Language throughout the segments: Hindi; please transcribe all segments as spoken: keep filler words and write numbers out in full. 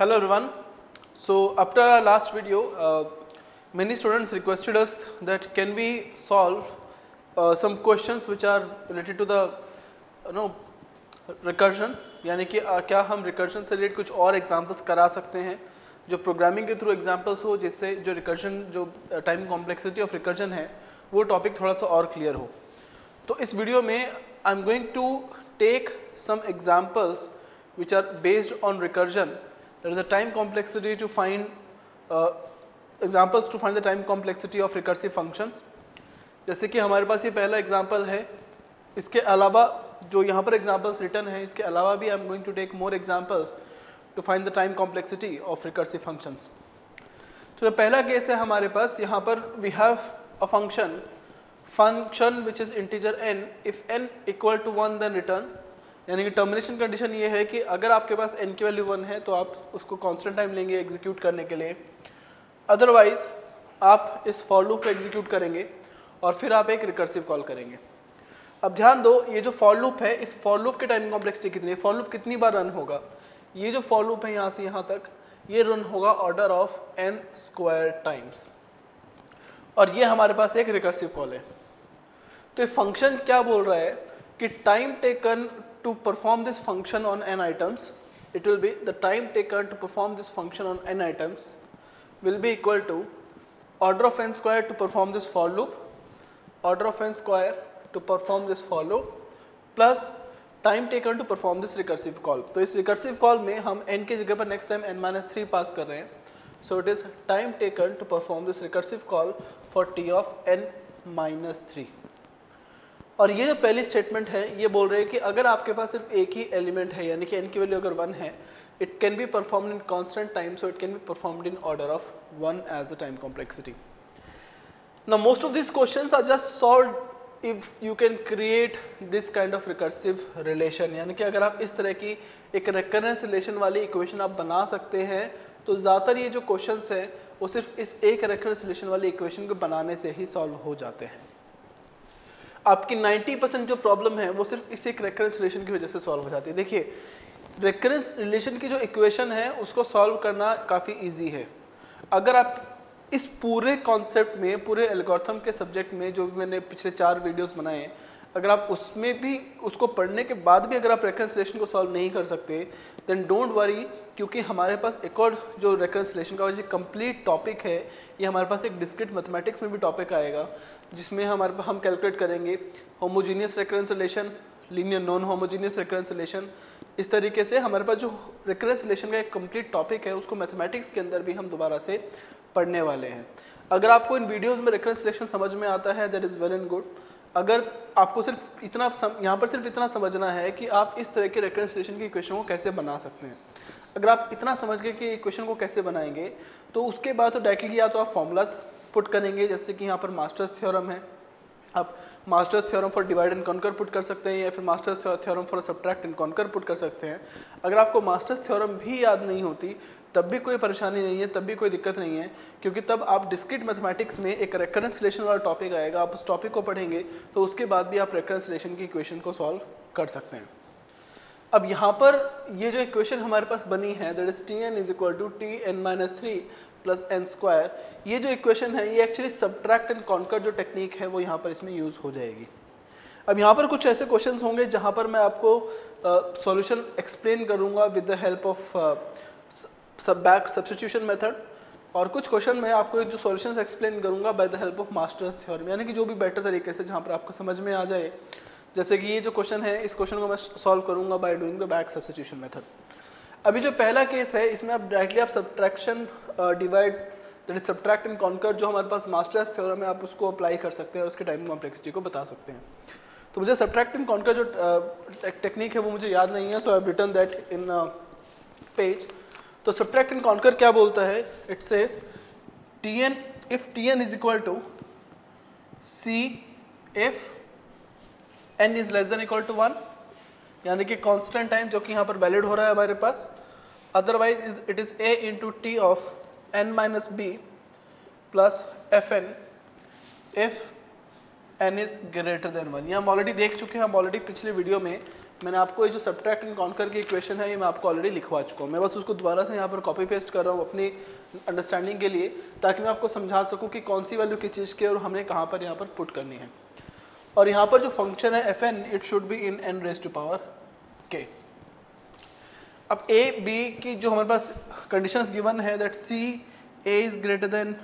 Hello everyone. So after our last video, uh, many students requested us that can we solve uh, some questions which are related to the you know recursion, यानी कि uh, क्या हम recursion से related कुछ और examples करा सकते हैं जो प्रोग्रामिंग के थ्रू एग्जाम्पल्स हो, जिससे जो रिकर्जन जो टाइम कॉम्प्लेक्सिटी ऑफ रिकर्जन है वो टॉपिक थोड़ा सा और क्लियर हो। तो इस वीडियो में I am going to take some examples which are based on recursion, there is a time complexity to find examples to find the time complexity of recursive functions. जैसे कि हमारे पास ये पहला एग्जाम्पल है, इसके अलावा जो यहाँ पर एग्जाम्पल्स रिटर्न है, इसके अलावा भी I am going to take more examples to find the time complexity of recursive functions. तो पहला केस है हमारे पास, यहाँ पर we have a function function which is integer n, if n equal to one then return, यानी कि टर्मिनेशन कंडीशन ये है कि अगर आपके पास n की वैल्यू वन है तो आप उसको कांस्टेंट टाइम लेंगे एग्जीक्यूट करने के लिए, अदरवाइज आप इस फॉर लूप को एग्जीक्यूट करेंगे और फिर आप एक रिकर्सिव कॉल करेंगे। अब ध्यान दो, ये जो फॉर लूप है, इस फॉर लूप के टाइम कॉम्प्लेक्सिटी कितनी है, फॉर लूप कितनी बार रन होगा, ये जो फॉर लूप है यहाँ से यहाँ तक ये रन होगा order of N square times, और ये हमारे पास एक रिकर्सिव कॉल है। तो ये फंक्शन क्या बोल रहा है कि time taken to perform this function on N items, it will be the time taken to perform this function on N items will be equal to order of N square to perform this for loop, order of N square to perform this for loop plus time taken to perform this recursive call. तो इस रिकर्सिव कॉल में हम n की जगह पर next time n minus three pass कर रहे हैं, so it is time taken to perform this recursive call for t of n minus three. और ये जो पहली स्टेटमेंट है ये बोल रहे हैं कि अगर आपके पास सिर्फ एक ही एलिमेंट है, यानी कि n की वैल्यू अगर वन है, it can be performed in constant time, so it can be performed in order of one as a time complexity. Now most of this questions are just solved if you can create this kind of recursive relation, यानी कि अगर आप इस तरह की एक recurrence relation वाली इक्वेशन आप बना सकते हैं, तो ज़्यादातर ये जो क्वेश्चंस हैं वो सिर्फ इस एक recurrence relation वाली इक्वेशन को बनाने से ही सॉल्व हो जाते हैं। आपकी नाइंटी परसेंट जो प्रॉब्लम है वो सिर्फ इस एक recurrence relation की वजह से सॉल्व हो जाती है। देखिए, recurrence relation की जो इक्वेशन है उसको सॉल्व करना काफ़ी ईजी है। अगर आप इस पूरे कॉन्सेप्ट में, पूरे एल्गोरिथम के सब्जेक्ट में जो भी मैंने पिछले चार वीडियोस बनाए हैं, अगर आप उसमें भी उसको पढ़ने के बाद भी अगर आप रेकरेंस रिलेशन को सॉल्व नहीं कर सकते, देन डोंट वरी, क्योंकि हमारे पास एक और जो रेकरेंस रिलेशन का जो कंप्लीट टॉपिक है, ये हमारे पास एक डिस्क्रीट मैथमेटिक्स में भी टॉपिक आएगा, जिसमें हमारे हम कैलकुलेट करेंगे homogeneous recurrence relation, linear non homogeneous recurrence relation. इस तरीके से हमारे पास जो रेकरेंस रिलेशन का एक कंप्लीट टॉपिक है उसको मैथमेटिक्स के अंदर भी हम दोबारा से पढ़ने वाले हैं। अगर आपको इन वीडियोस में रेकरेंस रिलेशन समझ में आता है, that is well and good. अगर आपको सिर्फ इतना सम, यहाँ पर सिर्फ इतना समझना है कि आप इस तरह के रेकरेंस रिलेशन की इक्वेशन को कैसे बना सकते हैं, अगर आप इतना समझ गए कि इक्वेशन को कैसे बनाएंगे, तो उसके बाद तो डायरेक्टली या तो आप फॉर्मूलाज पुट करेंगे, जैसे कि यहाँ पर मास्टर्स थ्योरम है, आप masters theorem for divide and conquer put कर सकते हैं, या फिर masters theorem for subtract and conquer put कर सकते हैं। अगर आपको मास्टर्स थ्योरम भी याद नहीं होती तब भी कोई परेशानी नहीं है, तब भी कोई दिक्कत नहीं है, क्योंकि तब आप डिस्क्रीट मैथमेटिक्स में एक रेकरेंस रिलेशन वाला टॉपिक आएगा, आप उस टॉपिक को पढ़ेंगे तो उसके बाद भी आप रेकरेंस रिलेशन की इक्वेशन को सॉल्व कर सकते हैं। अब यहाँ पर ये जो इक्वेशन हमारे पास बनी है, that is T N is equal to T N minus three plus N square, ये जो इक्वेशन है ये एक्चुअली सब्ट्रैक्ट एंड कॉन्कर जो टेक्निक है वो यहाँ पर इसमें यूज़ हो जाएगी। अब यहाँ पर कुछ ऐसे क्वेश्चंस होंगे जहाँ पर मैं आपको सॉल्यूशन एक्सप्लेन करूँगा with the help of sub back substitution method, और कुछ क्वेश्चन मैं आपको जो सॉल्यूशंस एक्सप्लेन करूँगा by the help of masters theorem, यानी कि जो भी बेटर तरीके से जहाँ पर आपको समझ में आ जाए। जैसे कि ये जो क्वेश्चन है, इस क्वेश्चन को मैं सॉल्व करूँगा by doing the back substitution method. अभी जो पहला केस है इसमें आप डायरेक्टली आप subtraction divide that is subtract and conquer जो हमारे पास मास्टर्स थ्योरम है, आप उसको अप्लाई कर सकते हैं और उसके टाइम कॉम्प्लेक्सिटी को बता सकते हैं। तो मुझे सब्ट्रैक्ट एंड कॉन्कर जो टेक्निक है वो मुझे याद नहीं है, so I have written that in page. तो सब्ट्रैक्ट एंड कॉन्कर क्या बोलता है, it says T n if T N is equal to c if n is less than equal to one, यानी कि कांस्टेंट टाइम जो कि यहाँ पर वैलिड हो रहा है हमारे पास, otherwise it is a into T of n minus b plus f n if n is greater than one. ये हम ऑलरेडी देख चुके हैं, हम ऑलरेडी पिछले वीडियो में मैंने आपको ये जो सब्ट्रैक्ट एंड कॉन्कर की इक्वेशन है ये मैं आपको ऑलरेडी लिखवा चुका हूँ। मैं बस उसको दोबारा से यहाँ पर कॉपी पेस्ट कर रहा हूँ अपनी अंडरस्टैंडिंग के लिए, ताकि मैं आपको समझा सकूँ कि कौन सी वैल्यू किस चीज़ की और हमें कहाँ पर यहाँ पर पुट करनी है। और यहाँ पर जो फंक्शन है f n, it should be in n raise to power k. अब ए बी की जो हमारे पास कंडीशंस गिवन है that c a is greater than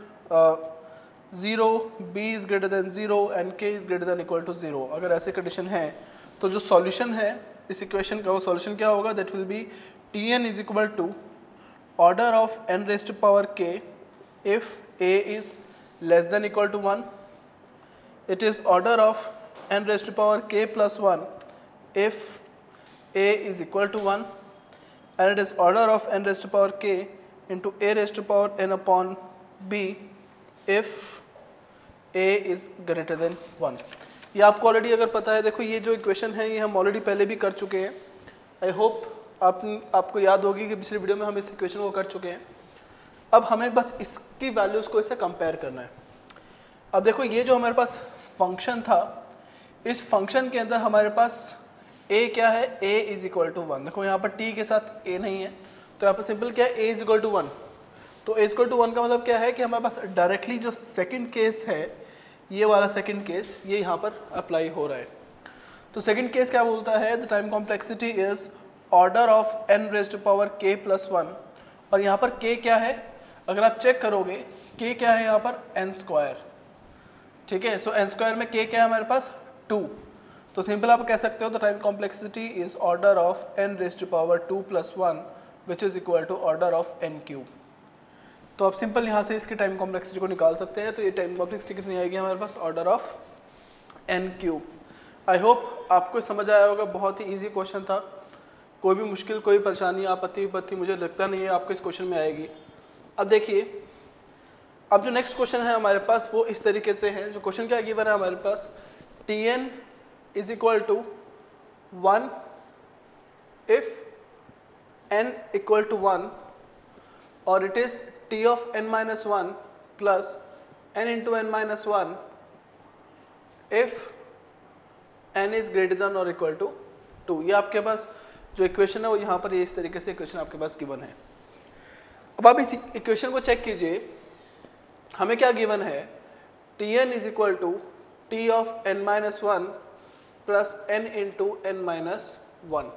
zero, b is greater than zero and k is greater than equal to zero. अगर ऐसे कंडीशन है तो जो सॉल्यूशन है इस इक्वेशन का वो सॉल्यूशन क्या होगा, that will be T N is equal to order of n raise to power k if a is less than equal to one, it is order of n raised to power k plus one if a is equal to one, and it is order of n raised to power k into a raised to power n upon b if a is greater than one। ये आपको ऑलरेडी अगर पता है, देखो ये जो इक्वेशन है ये हम ऑलरेडी पहले भी कर चुके हैं। आई होप आप आपको याद होगी कि पिछले वीडियो में हम इस इक्वेशन को कर चुके हैं। अब हमें बस इसकी वैल्यूज़ को इससे कंपेयर करना है। अब देखो ये जो हमारे पास फंक्शन था, इस फंक्शन के अंदर हमारे पास a क्या है, a is equal to one. देखो यहाँ पर t के साथ a नहीं है, तो यहाँ पर सिंपल क्या है, a is equal to one. तो a is equal to one का मतलब क्या है कि हमारे पास डायरेक्टली जो सेकंड केस है, ये वाला सेकंड केस ये यहाँ पर अप्लाई हो रहा है। तो सेकंड केस क्या बोलता है, the time complexity is order of n raise to power k plus one. और यहाँ पर k क्या है, अगर आप चेक करोगे k क्या है यहाँ पर n स्क्वायर, ठीक है। सो एन स्क्वायर में k क्या है हमारे पास टू। तो सिंपल आप कह सकते हो the time complexity is order of n raise to power two plus one which is equal to order of n cube. तो आप सिंपल यहाँ से इसकी टाइम कॉम्प्लेक्सिटी को निकाल सकते हैं। तो ये टाइम कॉम्प्लेक्सिटी कितनी आएगी हमारे पास, order of n cube. I hope आपको समझ आया होगा, बहुत ही ईजी क्वेश्चन था। कोई भी मुश्किल, कोई परेशानी, आपत्ति विपत्ति मुझे लगता नहीं है आपको इस क्वेश्चन में आएगी। अब देखिए, अब जो नेक्स्ट क्वेश्चन है हमारे पास वो इस तरीके से है। जो क्वेश्चन क्या गिवन है हमारे पास, T N is equal to one if n equal to one और it is T of n minus one plus n into n minus one if n is greater than और इक्वल टू टू। ये आपके पास जो इक्वेशन है वो यहाँ पर ये इस तरीके से इक्वेशन आपके पास गिवन है। अब आप इस इक्वेशन को चेक कीजिए, हमें क्या गिवन है, T N is equal to T of n minus one plus n into n minus one.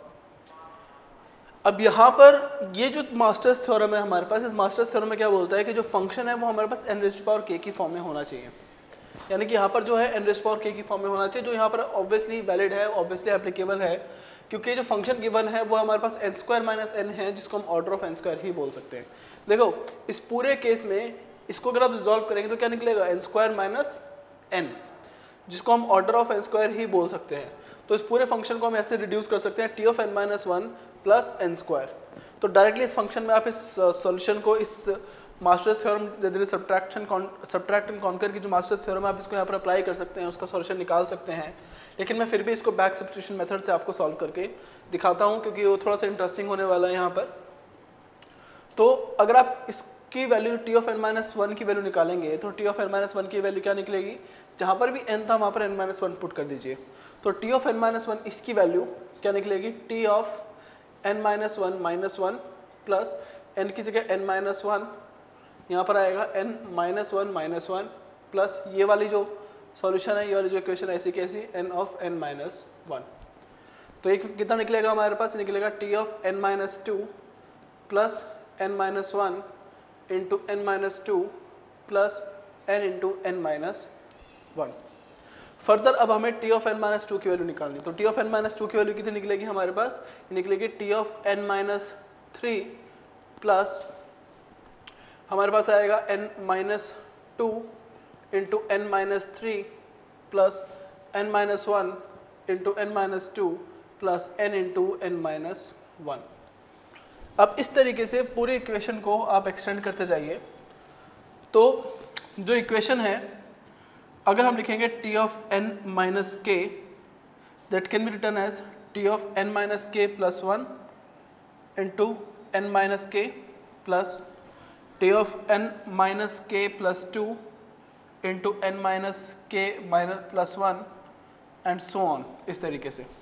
अब यहाँ पर ये जो मास्टर्स थ्योरम है हमारे पास, इस मास्टर्स थ्योरम में क्या बोलता है कि जो फंक्शन है वो हमारे पास n raised to power k की फॉर्म में होना चाहिए। यानी कि यहाँ पर जो है N raised to power k की फॉर्म में होना चाहिए, जो यहाँ पर ऑब्वियसली वैलिड है, ऑब्वियसली एप्लीकेबल है, क्योंकि जो फंक्शन गिवन है वो हमारे पास एन स्क्वायर माइनस एन है, जिसको हम ऑर्डर ऑफ एन स्क्वायर ही बोल सकते हैं। देखो इस पूरे केस में इसको अगर आप रिजॉल्व करेंगे तो क्या निकलेगा, एन स्क्वायर माइनस एन, जिसको हम ऑर्डर ऑफ एन स्क्वायर ही बोल सकते हैं। तो इस पूरे फंक्शन को हम ऐसे रिड्यूस कर सकते हैं, T of n minus one plus N square. तो डायरेक्टली इस फंक्शन में आप इस सॉल्यूशन को, इस masters theorem subtraction subtract and conquer की जो मास्टर्स थ्योरम है आप इसको यहाँ पर अप्लाई कर सकते हैं, उसका सॉल्यूशन निकाल सकते हैं। लेकिन मैं फिर भी इसको बैक सब्स्टिट्यूशन मेथड से आपको सॉल्व करके दिखाता हूँ, क्योंकि वो थोड़ा सा इंटरेस्टिंग होने वाला है यहाँ पर। तो अगर आप इस की value T of n minus one की वैल्यू निकालेंगे तो T of n minus one की वैल्यू क्या निकलेगी, जहाँ पर भी एन था वहाँ पर एन माइनस वन पुट कर दीजिए। तो T of n minus one इसकी वैल्यू क्या निकलेगी, T of n minus one minus one plus n की जगह एन माइनस वन, यहाँ पर आएगा n minus one minus one plus ये वाली जो सॉल्यूशन है, ये वाली जो इक्वेशन ऐसी कैसी, n of n minus one. तो एक कितना निकलेगा हमारे पास, निकलेगा T of n minus two plus n minus one into n minus two plus n into n minus one. Further अब हमें T of n minus two की वैल्यू निकालनी। तो T of n minus two की वैल्यू कितनी निकलेगी हमारे पास, निकलेगी T of n minus three plus हमारे पास आएगा n minus to into n minus three plus n minus one into n minus two plus n into n minus one. अब इस तरीके से पूरी इक्वेशन को आप एक्सटेंड करते जाइए। तो जो इक्वेशन है अगर हम लिखेंगे T of n minus k, that can be return as T of n minus k plus one into n minus k plus T of n minus k plus two into n minus k minus plus one and so on, इस तरीके से।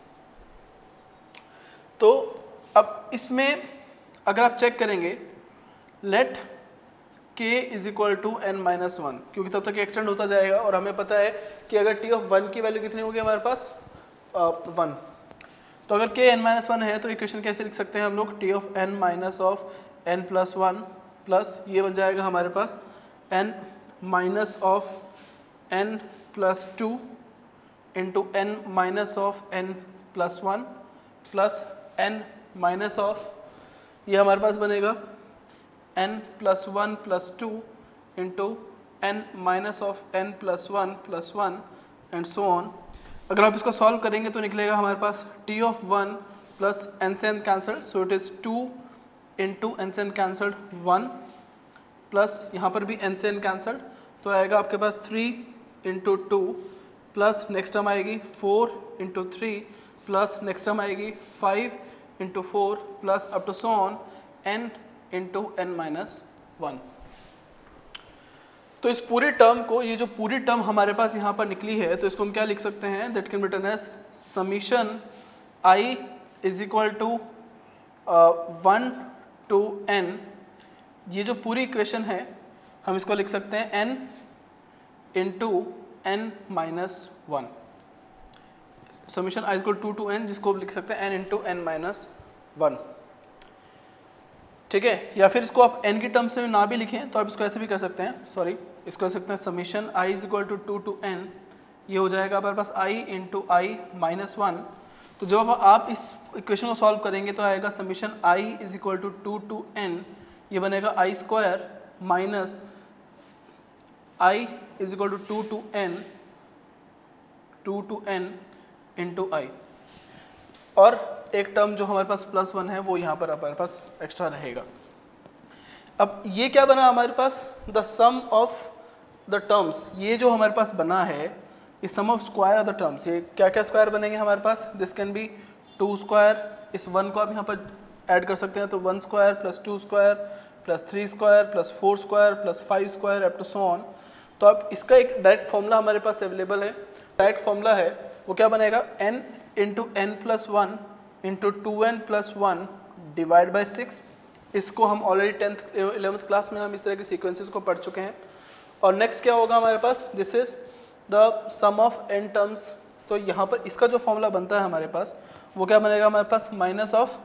तो अब इसमें अगर आप चेक करेंगे let k is equal to n minus one, क्योंकि तब तक एक्सटेंड होता जाएगा और हमें पता है कि अगर t ऑफ वन की वैल्यू कितनी होगी हमारे पास वन, तो अगर k n माइनस वन है तो इक्वेशन कैसे लिख सकते हैं हम लोग, t of n minus of n plus one plus ये बन जाएगा हमारे पास n minus of n plus two into n minus of n plus one plus n minus of, ये हमारे पास बनेगा n plus one plus two into n minus of n plus one plus one and so on. अगर आप इसको सॉल्व करेंगे तो निकलेगा हमारे पास t of one plus n से n cancelled, so it is two into n से n कैंसल्ड वन प्लस यहाँ पर भी n से n कैंसल्ड, तो आएगा आपके पास three into two plus next term आएगी four into three plus next term आएगी five into four plus up to so on n into n minus one. तो इस पूरे टर्म को, ये जो पूरी टर्म हमारे पास यहाँ पर निकली है, तो इसको हम क्या लिख सकते हैं, that can be written as summation i is equal to one to n। ये जो पूरी इक्वेशन है हम इसको लिख सकते हैं n into n minus one, summation i is equal to to n, जिसको लिख सकते हैं n into n minus one, ठीक है। या फिर इसको आप n की टर्म्स में ना भी लिखें तो आप इसको ऐसे भी कर सकते हैं, सॉरी इसको कर सकते हैं summation i is equal to two to n, ये हो जाएगा हमारे पास i into i minus one. तो जब आप इस इक्वेशन को सॉल्व करेंगे तो आएगा summation i is equal to two to n, ये बनेगा i square minus i is equal to two to n two to n into i, और एक टर्म जो हमारे पास प्लस वन है वो यहाँ पर हमारे पास एक्स्ट्रा रहेगा। अब ये क्या बना हमारे पास, the sum of the terms, ये जो हमारे पास बना है ये sum of square of the terms, ये क्या क्या स्क्वायर बनेंगे हमारे पास, this can be two square, इस वन को आप यहाँ पर ऐड कर सकते हैं, तो one square plus two square plus three square plus four square plus five square up to so on. तो अब इसका एक डायरेक्ट फॉर्मूला हमारे पास अवेलेबल है, डायरेक्ट फॉर्मूला है वो क्या बनेगा, n into n plus one into two n plus one divide by six. इसको हम ऑलरेडी टेंथ इलेवंथ क्लास में हम इस तरह के सीक्वेंसेस को पढ़ चुके हैं। और नेक्स्ट क्या होगा हमारे पास, this is the sum of n terms, तो यहाँ पर इसका जो फॉर्मूला बनता है हमारे पास वो क्या बनेगा हमारे पास, माइनस ऑफ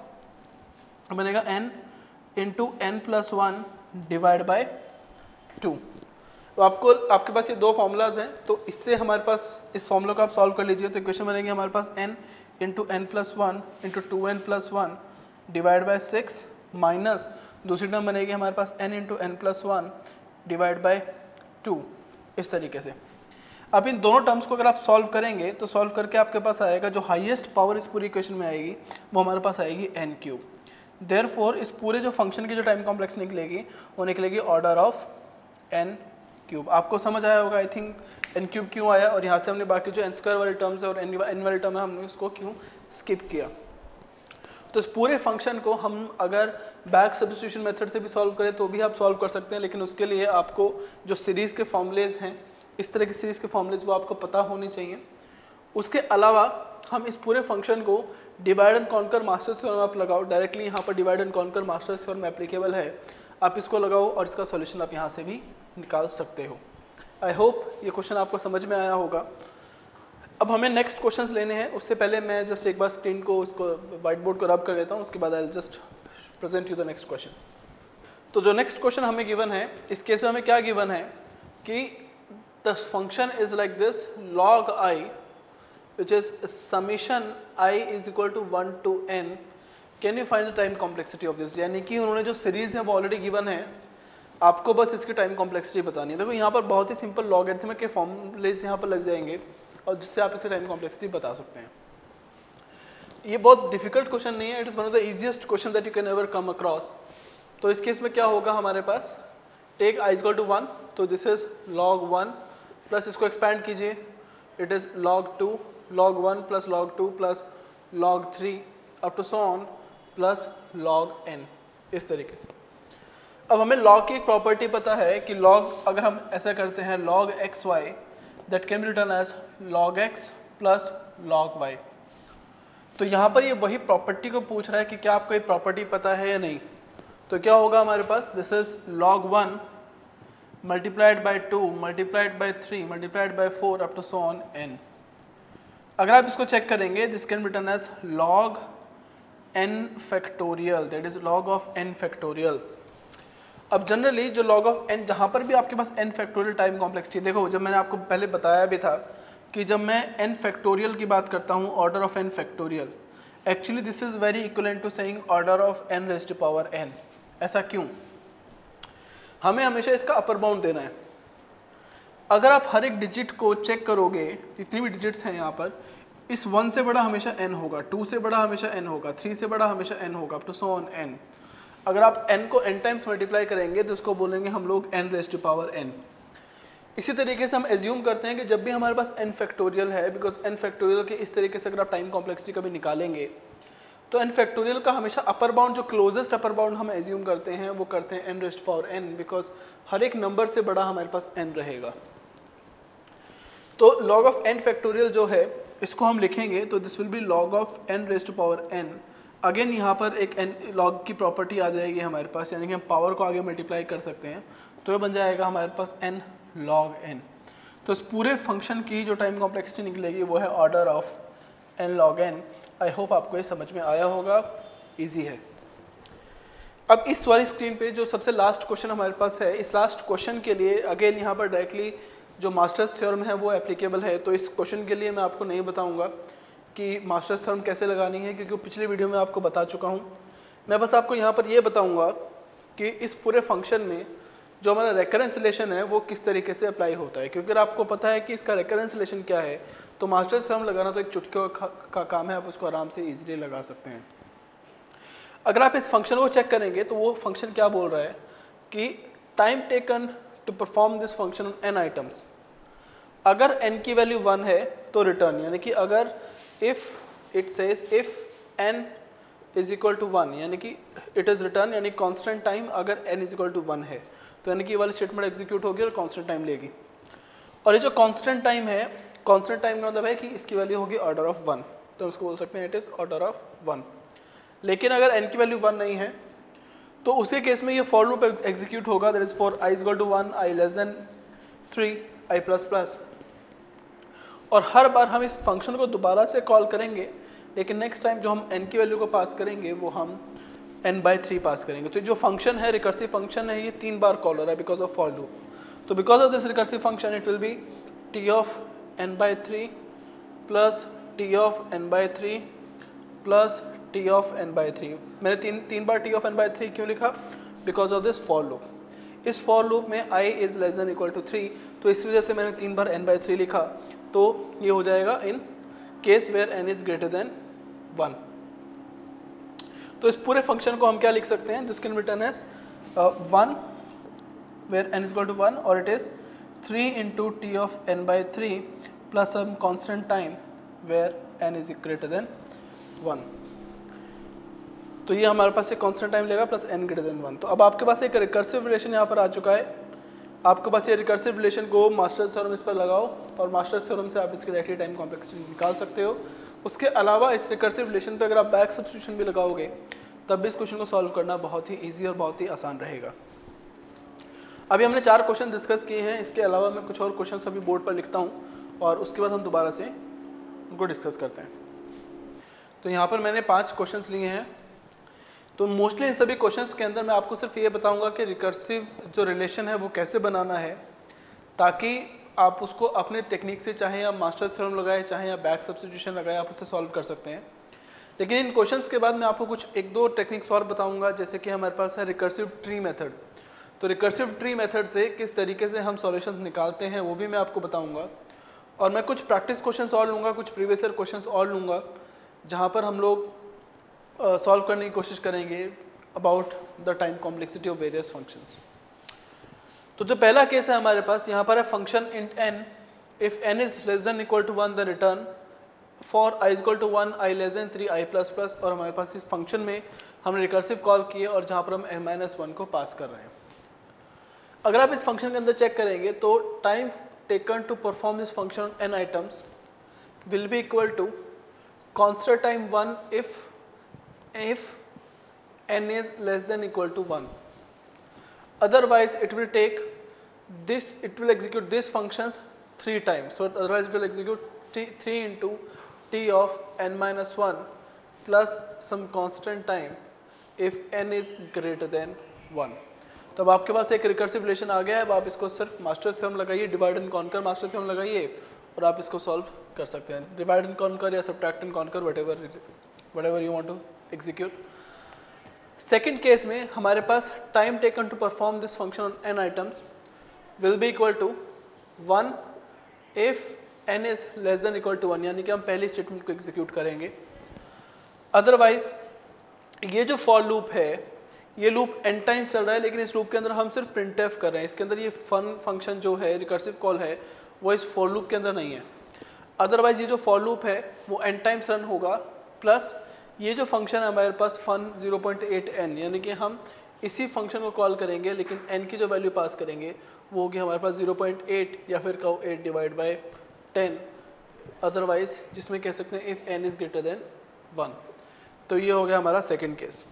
बनेगा n into n plus one divide by two. तो आपको आपके पास ये दो फॉर्मूलाज हैं, तो इससे हमारे पास इस फॉर्मूला को आप सॉल्व कर लीजिए, तो इक्वेशन बनेगी हमारे पास n into n plus one into two n plus one divide by six minus दूसरी टर्म बनेगी हमारे पास n into n plus one divide by two, इस तरीके से। अब इन दोनों टर्म्स को अगर आप सॉल्व करेंगे तो सॉल्व करके आपके पास आएगा जो हाईएस्ट पावर इस पूरी इक्वेशन में आएगी वो हमारे पास आएगी n क्यूब। देयरफॉर इस पूरे जो फंक्शन की जो टाइम कॉम्प्लेक्स निकलेगी वो निकलेगी ऑर्डर ऑफ n क्यूब। आपको समझ आया होगा आई थिंक n क्यूब क्यों आया, और यहाँ से हमने बाकी जो n स्क्वायर वाली टर्म्स है और n n वाली टर्म है हमने उसको क्यों स्किप किया। तो इस पूरे फंक्शन को हम अगर बैक सब्स्टिट्यूशन मेथड से भी सॉल्व करें तो भी आप सॉल्व कर सकते हैं, लेकिन उसके लिए आपको जो सीरीज़ के फॉर्मूलेज हैं, इस तरह की सीरीज़ के फॉर्मूलेज वो आपको पता होने चाहिए। उसके अलावा हम इस पूरे फंक्शन को divide and conquer master theorem आप लगाओ, डायरेक्टली यहाँ पर divide and conquer master theorem applicable है, आप इसको लगाओ और इसका सॉल्यूशन आप यहाँ से भी निकाल सकते हो। आई होप ये क्वेश्चन आपको समझ में आया होगा। अब हमें नेक्स्ट क्वेश्चंस लेने हैं, उससे पहले मैं जस्ट एक बार स्क्रीन को इसको व्हाइट बोर्ड को रब कर लेता हूँ, उसके बाद I just present you the next question. तो जो नेक्स्ट क्वेश्चन हमें गिवन है, इस केस में हमें क्या गिवन है कि the function is like this log i which is summation I is equal to one to n, can you find the time complexity of this। यानी कि उन्होंने जो सीरीज है वो ऑलरेडी गिवन है, आपको बस इसकी टाइम कॉम्प्लेक्सिटी बतानी है। देखो यहाँ पर बहुत ही सिंपल लॉगरिथमिक के फॉर्मूलेज यहाँ पर लग जाएंगे और जिससे आप इसकी टाइम कॉम्प्लेक्सिटी बता सकते हैं। ये बहुत डिफिकल्ट क्वेश्चन नहीं है, it is one of the easiest question that you can ever come across. तो इस केस में क्या होगा हमारे पास, take i equal to one, तो this is log one plus इसको एक्सपैंड कीजिए, it is log two, log one plus log two plus log three up to so on plus log n, इस तरीके से। अब हमें लॉग की एक प्रॉपर्टी पता है कि लॉग अगर हम ऐसा करते हैं log x y that can be return as log x plus log y. तो यहाँ पर ये वही प्रॉपर्टी को पूछ रहा है कि क्या आपको ये प्रॉपर्टी पता है या नहीं। तो क्या होगा हमारे पास, this is log one multiplied by two multiplied by three multiplied by four up to so on n. अगर आप इसको चेक करेंगे this can be return as log n factorial, that is log of n factorial. अब जनरली जो log ऑफ n, जहाँ पर भी आपके पास n फैक्टोरियल टाइम कॉम्प्लेक्सिटी, देखो जब मैंने आपको पहले बताया भी था कि जब मैं n फैक्टोरियल की बात करता हूँ order of n factorial, actually this is very equivalent to saying order of n raised to power n। ऐसा क्यों? हमें हमेशा इसका अपर बाउंड देना है। अगर आप हर एक डिजिट को चेक करोगे, जितनी भी डिजिट्स हैं यहाँ पर, इस वन से बड़ा हमेशा n होगा, टू से बड़ा हमेशा n होगा, थ्री से बड़ा हमेशा n होगा, up to so on n। अगर आप n को n टाइम्स मल्टीप्लाई करेंगे तो इसको बोलेंगे हम लोग n raised to power n। इसी तरीके से हम एज्यूम करते हैं कि जब भी हमारे पास n फैक्टोरियल है, बिकॉज n फैक्टोरियल के इस तरीके से अगर आप टाइम कॉम्प्लेक्सिटी कभी निकालेंगे तो n फैक्टोरियल का हमेशा अपर बाउंड, जो क्लोजेस्ट अपर बाउंड हम एज्यूम करते हैं वो करते हैं n raised to power n, because हर एक नंबर से बड़ा हमारे पास n रहेगा। तो log ऑफ n फैक्टोरियल जो है इसको हम लिखेंगे तो this will be log of n raised to power n। Again यहाँ पर एक n log की प्रॉपर्टी आ जाएगी हमारे पास, यानी कि हम पावर को आगे मल्टीप्लाई कर सकते हैं, तो ये बन जाएगा हमारे पास n log n। तो इस पूरे फंक्शन की जो टाइम कॉम्प्लेक्सिटी निकलेगी वो है order of n log n। I hope आपको ये समझ में आया होगा, इजी है। अब इस वाली स्क्रीन पे जो सबसे लास्ट क्वेश्चन हमारे पास है, इस लास्ट क्वेश्चन के लिए अगेन यहाँ पर डायरेक्टली जो मास्टर्स थ्योरम है वो एप्लीकेबल है। तो इस क्वेश्चन के लिए मैं आपको नहीं बताऊँगा कि मास्टर्स थ्योरम कैसे लगानी है, क्योंकि पिछले वीडियो में आपको बता चुका हूँ। मैं बस आपको यहाँ पर ये बताऊँगा कि इस पूरे फंक्शन में जो हमारा रेकरेंस रिलेशन है वो किस तरीके से अप्लाई होता है, क्योंकि अगर आपको पता है कि इसका रेकरेंस रिलेशन क्या है तो मास्टर्स थ्योरम लगाना तो एक चुटकी का, का काम है, आप उसको आराम से ईजिली लगा सकते हैं। अगर आप इस फंक्शन को चेक करेंगे तो वो फंक्शन क्या बोल रहा है कि time taken to perform this function on N items. अगर n की वैल्यू वन है तो रिटर्न, यानी कि अगर if it says if n is equal to one, यानी कि इट इज रिटर्न, यानी कांस्टेंट टाइम अगर n is equal to one है तो यानी कि ये वाली स्टेटमेंट एग्जीक्यूट होगी और कांस्टेंट टाइम लेगी। और ये जो कांस्टेंट टाइम है, कांस्टेंट टाइम का मतलब है कि इसकी वैल्यू होगी ऑर्डर ऑफ वन, तो हम इसको बोल सकते हैं it is order of one. लेकिन अगर n की वैल्यू वन नहीं है तो उसी केस में ये फॉर लूप एग्जीक्यूट होगा, that is for i is equal to one, i less than three, i plus plus. और हर बार हम इस फंक्शन को दोबारा से कॉल करेंगे, लेकिन नेक्स्ट टाइम जो हम n की वैल्यू को पास करेंगे वो हम n बाई थ्री पास करेंगे। तो जो फंक्शन है, रिकर्सिव फंक्शन है, ये तीन बार कॉल हो रहा है बिकॉज ऑफ फॉर लूप। तो because of this recursive function it will be t of n by three plus t of n by three plus t of n by three. मैंने तीन तीन बार t of n by three क्यों लिखा? Because of this for loop. इस फॉर लूप में i is less than equal to three, तो इस वजह से मैंने तीन बार n बाई थ्री लिखा। तो ये हो जाएगा in case where n is greater than one. तो इस पूरे फंक्शन को हम क्या लिख सकते हैं? This can be written as one where n is equal to one, और it is three into T of n by three plus some constant time where n is greater than one. तो ये हमारे पास एक कांस्टेंट टाइम लेगा plus n greater than one. तो अब आपके पास एक रिकर्सिव रिलेशन यहाँ पर आ चुका है। आपके पास ये रिकर्सिव रिलेशन को मास्टर थ्योरम इस पर लगाओ और मास्टर थ्योरम से आप इसकी डायरेक्टली टाइम कॉम्प्लेक्सिटी निकाल सकते हो। उसके अलावा इस रिकर्सिव रिलेशन पे अगर आप बैक सब्स्टिट्यूशन भी लगाओगे तब भी इस क्वेश्चन को सॉल्व करना बहुत ही ईजी और बहुत ही आसान रहेगा। अभी हमने चार क्वेश्चन डिस्कस किए हैं, इसके अलावा मैं कुछ और क्वेश्चन अभी बोर्ड पर लिखता हूँ और उसके बाद हम दोबारा से उनको डिस्कस करते हैं। तो यहाँ पर मैंने पाँच क्वेश्चन लिए हैं। तो मोस्टली इन सभी क्वेश्चंस के अंदर मैं आपको सिर्फ ये बताऊंगा कि रिकर्सिव जो रिलेशन है वो कैसे बनाना है, ताकि आप उसको अपने टेक्निक से, चाहे आप मास्टर थ्योरम लगाए चाहे आप बैक सब्स्टिट्यूशन लगाए, आप उससे सॉल्व कर सकते हैं। लेकिन इन क्वेश्चंस के बाद मैं आपको कुछ एक दो टेक्निक्स और बताऊंगा, जैसे कि हमारे पास है रिकर्सिव ट्री मेथड। तो रिकर्सिव ट्री मेथड से किस तरीके से हम सॉल्यूशंस निकालते हैं वो भी मैं आपको बताऊँगा। और मैं कुछ प्रैक्टिस क्वेश्चन और लूँगा, कुछ प्रीवियस ईयर क्वेश्चन और लूँगा, जहाँ पर हम लोग सॉल्व uh, करने की कोशिश करेंगे about the time complexity of various functions. तो जो पहला केस है हमारे पास यहाँ पर है function int n, if n is less than equal to one the return for i equal to one, i less than three, i plus plus, और हमारे पास इस फंक्शन में हमने रिकर्सिव कॉल किए और जहाँ पर हम एन माइनस वन को पास कर रहे हैं। अगर आप इस फंक्शन के अंदर चेक करेंगे तो time taken to perform this function n items will be equal to constant time one if if n is less than equal to one. Otherwise it will take this, it will execute these functions three times. So otherwise it will execute t, three into t of n minus one plus some constant time if n is greater than one. तब आपके पास एक रिकर्सिव रिलेशन आ गया है। अब आप इसको सिर्फ मास्टर थ्योरम लगाइए, divide and conquer master theorem लगाइए और आप इसको सॉल्व कर सकते हैं। डिवाइड एंड कॉन्कर या subtract and conquer, whatever whatever you want to execute. Second case में हमारे पास time taken to perform this function on N items will be equal to one if n is less than equal to one, यानी कि हम पहली स्टेटमेंट को एग्जीक्यूट करेंगे। अदरवाइज ये जो फॉर लूप है ये लूप एन टाइम्स चल रहा है, लेकिन इस लूप के अंदर हम सिर्फ प्रिंटफ कर रहे हैं। इसके अंदर ये फन फंक्शन जो है रिकर्सिव कॉल है वो इस फॉर लूप के अंदर नहीं है। अदरवाइज ये जो फॉर लूप है वो एन टाइम्स रन होगा, प्लस ये जो फंक्शन है हमारे पास fun zero point eight n, यानी कि हम इसी फंक्शन को कॉल करेंगे लेकिन एन की जो वैल्यू पास करेंगे वो होगी हमारे पास ज़ीरो पॉइंट एट या फिर कहो eight divide by ten, otherwise जिसमें कह सकते हैं if n is greater than one. तो ये हो गया हमारा सेकेंड केस।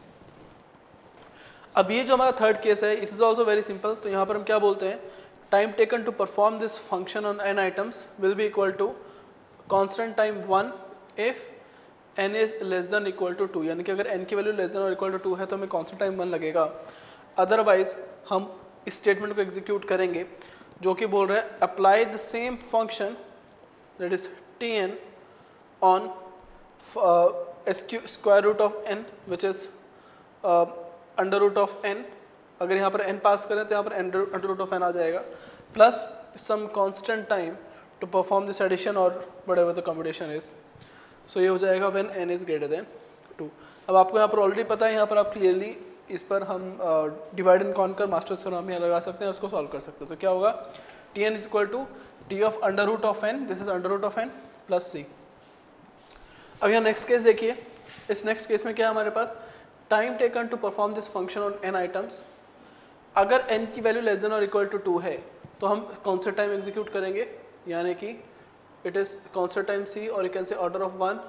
अब ये जो हमारा थर्ड केस है it is also very simple. तो यहाँ पर हम क्या बोलते हैं, time taken to perform this function on N items will be equal to constant time one if n is less than equal to two, यानी कि अगर एन की वैल्यू लेस देन और इक्वल टू टू है तो हमें कॉन्स्टेंट टाइम वन लगेगा। अदरवाइज हम इस स्टेटमेंट को एग्जीक्यूट करेंगे जो कि बोल रहा है apply the same function that is T n on square root of n which is under root of n. अगर यहाँ पर n पास करें तो यहाँ पर अंडर रूट ऑफ एन आ जाएगा, plus some constant time to perform this addition और whatever the computation is. So ये हो जाएगा when n is greater than two. अब आपको यहाँ पर ऑलरेडी पता है, यहाँ पर आप क्लियरली इस पर हम divide and conquer master theorem यहाँ लगा सकते हैं, उसको सॉल्व कर सकते हैं। तो क्या होगा, T N is equal to T of under root of n, this is under root of n plus C. अब यहाँ नेक्स्ट केस देखिए, इस नेक्स्ट केस में क्या है हमारे पास, time taken to perform this function on N items. अगर n की वैल्यू लेस देन और इक्वल टू टू है तो हम कौन सा टाइम एग्जीक्यूट करेंगे, यानी कि it is constant time c और you can say order of one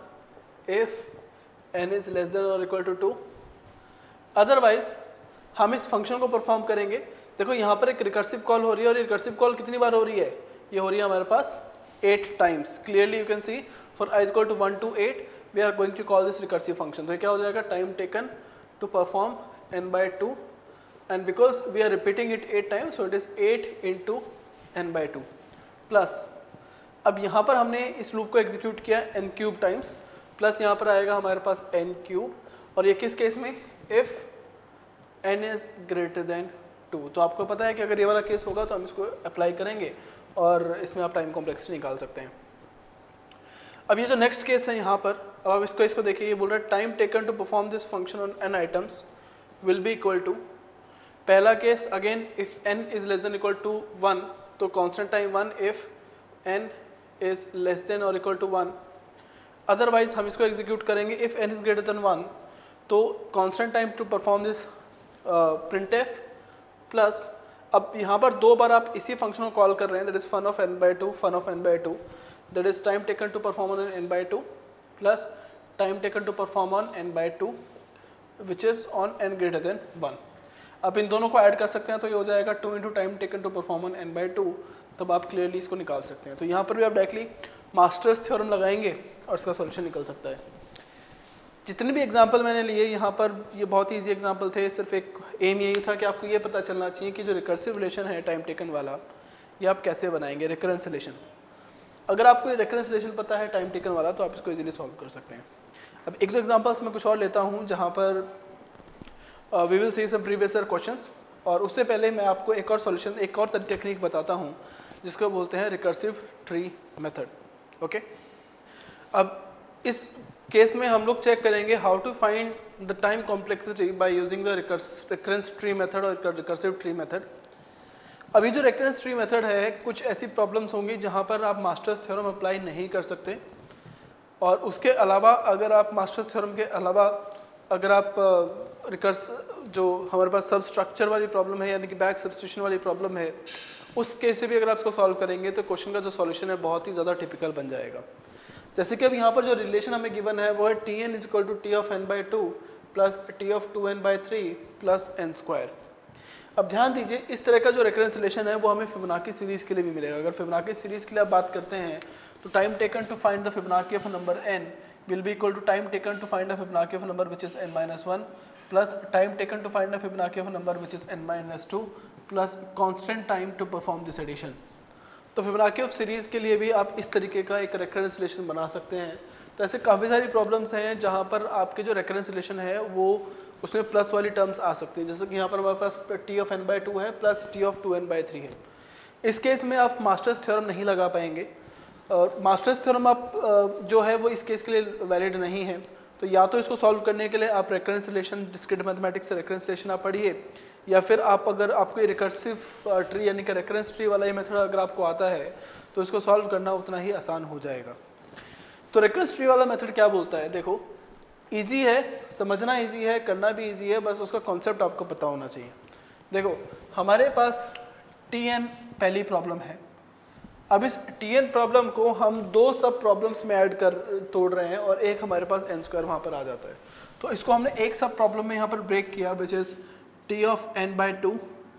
if n is less than और इक्वल टू टू। अदरवाइज हम इस फंक्शन को परफॉर्म करेंगे। देखो यहाँ पर एक रिकर्सिव कॉल हो रही है और रिकर्सिव कॉल कितनी बार हो रही है, ये हो रही है हमारे पास eight times. Clearly you can see for i equal to one two eight we are going to call this recursive function. तो क्या हो जाएगा, time taken to perform n by two, and because we are repeating it eight times so it is eight into n by two plus अब यहाँ पर हमने इस लूप को एग्जीक्यूट किया n क्यूब टाइम्स, प्लस यहाँ पर आएगा हमारे पास n क्यूब, और ये किस केस में, if n is greater than two. तो आपको पता है कि अगर ये वाला केस होगा तो हम इसको अप्लाई करेंगे और इसमें आप टाइम कॉम्प्लेक्सिटी निकाल सकते हैं। अब ये जो नेक्स्ट केस है यहाँ पर, अब आप इसको इसको देखिए, ये बोल रहा है time taken to perform this function on n items will be equal to, पहला case again if n is less than equal to one तो constant time one if n is less than और इक्वल टू वन। अदरवाइज हम इसको एग्जीक्यूट करेंगे if n is greater than one तो constant time to perform this printf plus, अब यहाँ पर दो बार आप इसी फंक्शन को कॉल कर रहे हैं, that is fun of n by two, fun of n by two, that is time taken to perform on n by two plus time taken to perform on n by two which is on n greater than one. अब इन दोनों को ऐड कर सकते हैं तो ये हो जाएगा two into time taken to perform on n by two, तब आप क्लियरली इसको निकाल सकते हैं। तो यहाँ पर भी आप डायरेक्टली मास्टर्स थ्योरम लगाएंगे और इसका सॉल्यूशन निकल सकता है। जितने भी एग्जांपल मैंने लिए यहाँ पर ये बहुत ही ईजी एग्जांपल थे, सिर्फ एक एम यही था कि आपको ये पता चलना चाहिए कि जो रिकर्सिव रिलेशन है टाइम टेकन वाला, ये आप कैसे बनाएंगे रिकरेंस रिलेशन। अगर आपको ये रिकरेंस रिलेशन पता है टाइम टेकन वाला तो आप इसको ईजिली सॉल्व कर सकते हैं। अब एक दो एग्जाम्पल्स मैं कुछ और लेता हूँ जहाँ पर we will see some previous year questions, और उससे पहले मैं आपको एक और सॉल्यूशन, एक और टेक्निक बताता हूँ जिसको बोलते हैं रिकर्सिव ट्री मेथड। ओके, अब इस केस में हम लोग चेक करेंगे how to find the time complexity by using the recurrence tree method और रिकर्सिव ट्री मेथड। अभी जो रिकरेंस ट्री मेथड है, कुछ ऐसी प्रॉब्लम्स होंगी जहाँ पर आप मास्टर्स थ्योरम अप्लाई नहीं कर सकते और उसके अलावा अगर आप मास्टर्स थ्योरम के अलावा अगर आप रिकर्स जो हमारे पास सब स्ट्रक्चर वाली प्रॉब्लम है यानी कि बैक सब्स्टिट्यूशन वाली प्रॉब्लम है, उस केस से भी अगर आप इसको सॉल्व करेंगे तो क्वेश्चन का जो सॉल्यूशन है बहुत ही ज़्यादा टिपिकल बन जाएगा। जैसे कि अब यहाँ पर जो रिलेशन हमें गिवन है वो है T N is equal to T of n by two plus T of two n by three plus N square. अब ध्यान दीजिए इस तरह का जो रेकरेंस रिलेशन है वो हमें फिबोनाची सीरीज़ के लिए भी मिलेगा। अगर फिबोनाची सीरीज़ के लिए आप बात करते हैं तो time taken to find the Fibonacci of a number n will be equal to time taken to find a Fibonacci of a number which is n minus one plus time taken to find a Fibonacci of a number which is n minus two plus constant time to perform this addition। तो Fibonacci of series के लिए भी आप इस तरीके का एक recurrence relation बना सकते हैं। तो ऐसे काफ़ी सारी प्रॉब्लम्स हैं जहाँ पर आपके जो recurrence relation है वो उसमें प्लस वाली टर्म्स आ सकती हैं, जैसे कि यहाँ पर हमारे पास t of n by two है plus t of two n by three है। इस केस में आप मास्टर्स थ्योरम नहीं लगा पाएंगे और मास्टर्स थ्योरम आप जो है वो इस केस के लिए वैलिड नहीं है। तो या तो इसको सॉल्व करने के लिए आप रेकरेंस रिलेशन डिस्क्रीट मैथमेटिक्स से रेकरेंस रिलेशन आप पढ़िए, या फिर आप अगर आपको ये रिकर्सिव ट्री यानी कि रेकरेंस ट्री वाला ये मेथड अगर आपको आता है तो इसको सॉल्व करना उतना ही आसान हो जाएगा। तो रेकरेंस ट्री वाला मेथड क्या बोलता है, देखो ईजी है, समझना ईजी है, करना भी ईजी है, बस उसका कॉन्सेप्ट आपको पता होना चाहिए। देखो हमारे पास टी एन पहली प्रॉब्लम है। अब इस टी एन प्रॉब्लम को हम दो सब प्रॉब्लम्स में ऐड कर तोड़ रहे हैं और एक हमारे पास एन स्क्वायर वहाँ पर आ जाता है। तो इसको हमने एक सब प्रॉब्लम में यहाँ पर ब्रेक किया which is T of n by two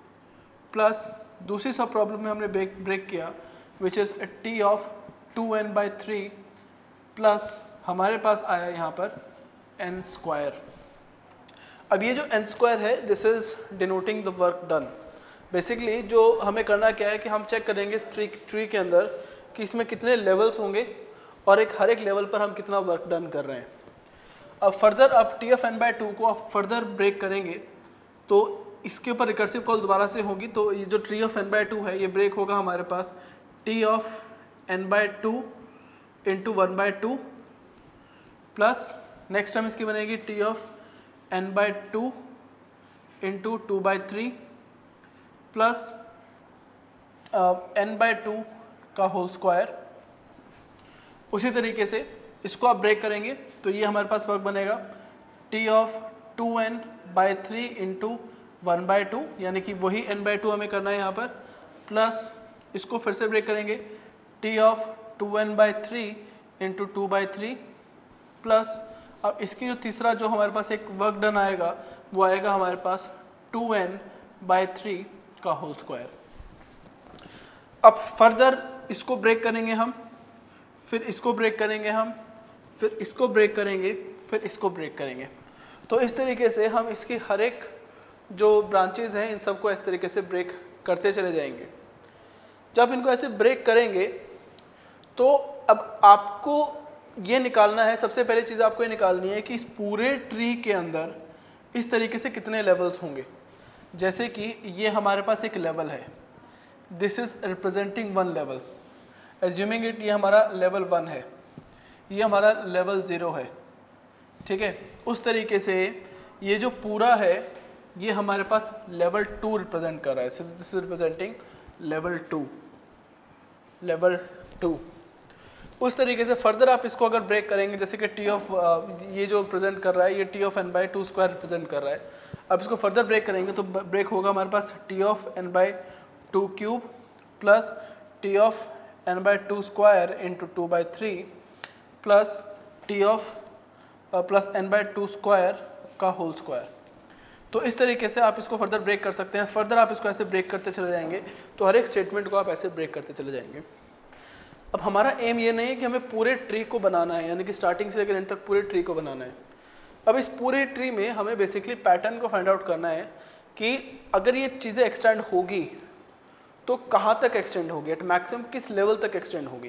plus दूसरी सब प्रॉब्लम में हमने ब्रेक ब्रेक किया which is T of two n by three plus हमारे पास आया यहाँ पर एन स्क्वायर। अब ये जो एन स्क्वायर है this is denoting the work done. Basically जो हमें करना क्या है कि हम चेक करेंगे इस ट्री ट्री के अंदर कि इसमें कितने लेवल्स होंगे और एक हर एक लेवल पर हम कितना वर्क डन कर रहे हैं। अब फर्दर आप T of n by two को आप फर्दर ब्रेक करेंगे तो इसके ऊपर रिकर्सिव कॉल दोबारा से होगी। तो ये जो tree of n by two है ये ब्रेक होगा हमारे पास T of n by two into one by two plus next time इसकी बनेगी T of n by two into two by three plus n by two का होल स्क्वायर। उसी तरीके से इसको आप ब्रेक करेंगे तो ये हमारे पास वर्क बनेगा T of two n by three into one by two, यानी कि वही एन बाई टू हमें करना है यहाँ पर, प्लस इसको फिर से ब्रेक करेंगे T of two n by three into two by three plus अब इसकी जो तीसरा जो हमारे पास एक वर्क डन आएगा वो आएगा हमारे पास टू एन बाई थ्री का होल स्क्वायर। अब फर्दर इसको ब्रेक करेंगे हम, फिर इसको ब्रेक करेंगे हम, फिर इसको ब्रेक करेंगे, फिर इसको ब्रेक करेंगे। तो इस तरीके से हम इसकी हर एक जो ब्रांचेज हैं इन सबको इस तरीके से ब्रेक करते चले जाएंगे। जब इनको ऐसे ब्रेक करेंगे तो अब आपको ये निकालना है, सबसे पहली चीज़ आपको ये निकालनी है कि इस पूरे ट्री के अंदर इस तरीके से कितने लेवल्स होंगे। जैसे कि ये हमारे पास एक लेवल है, this is representing one level, assuming it ये हमारा लेवल वन है, ये हमारा लेवल ज़ीरो है, ठीक है। उस तरीके से ये जो पूरा है ये हमारे पास लेवल टू रिप्रेजेंट कर रहा है, so this is representing level two, level two. उस तरीके से फर्दर आप इसको अगर ब्रेक करेंगे, जैसे कि टी ऑफ ये जो प्रेजेंट कर रहा है ये T of n by two square represent कर रहा है। अब इसको फर्दर ब्रेक करेंगे तो ब्रेक होगा हमारे पास T of n by two cube plus T of n by two square into two by three plus T of plus n by two square का होल स्क्वायर। तो इस तरीके से आप इसको फर्दर ब्रेक कर सकते हैं। फर्दर आप इसको ऐसे ब्रेक करते चले जाएंगे तो हर एक स्टेटमेंट को आप ऐसे ब्रेक करते चले जाएंगे। अब हमारा एम ये नहीं है कि हमें पूरे ट्री को बनाना है, यानी कि स्टार्टिंग से लेकर एंड तक पूरे ट्री को बनाना है। अब इस पूरे ट्री में हमें बेसिकली पैटर्न को फाइंड आउट करना है कि अगर ये चीज़ें एक्सटेंड होगी तो कहाँ तक एक्सटेंड होगी, एट मैक्सिमम किस लेवल तक एक्सटेंड होगी,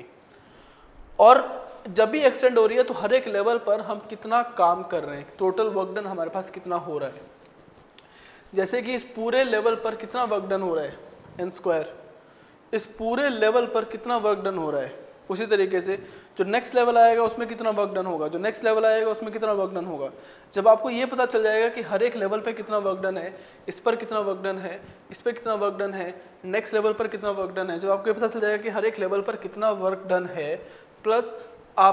और जब भी एक्सटेंड हो रही है तो हर एक लेवल पर हम कितना काम कर रहे हैं, टोटल वर्क डन हमारे पास कितना हो रहा है। जैसे कि इस पूरे लेवल पर कितना वर्क डन हो रहा है एन स्क्वायर, इस पूरे लेवल पर कितना वर्क डन हो रहा है। उसी तरीके से जो नेक्स्ट लेवल आएगा उसमें कितना वर्क डन होगा, जो नेक्स्ट लेवल आएगा उसमें कितना वर्क डन होगा। जब आपको ये पता चल जाएगा कि हर एक लेवल पे कितना वर्क डन है, इस पर कितना वर्क डन है, इस पर कितना वर्क डन है, नेक्स्ट लेवल पर कितना वर्क डन है, जब आपको ये पता चल जाएगा कि हर एक लेवल पर कितना वर्क डन है, प्लस आप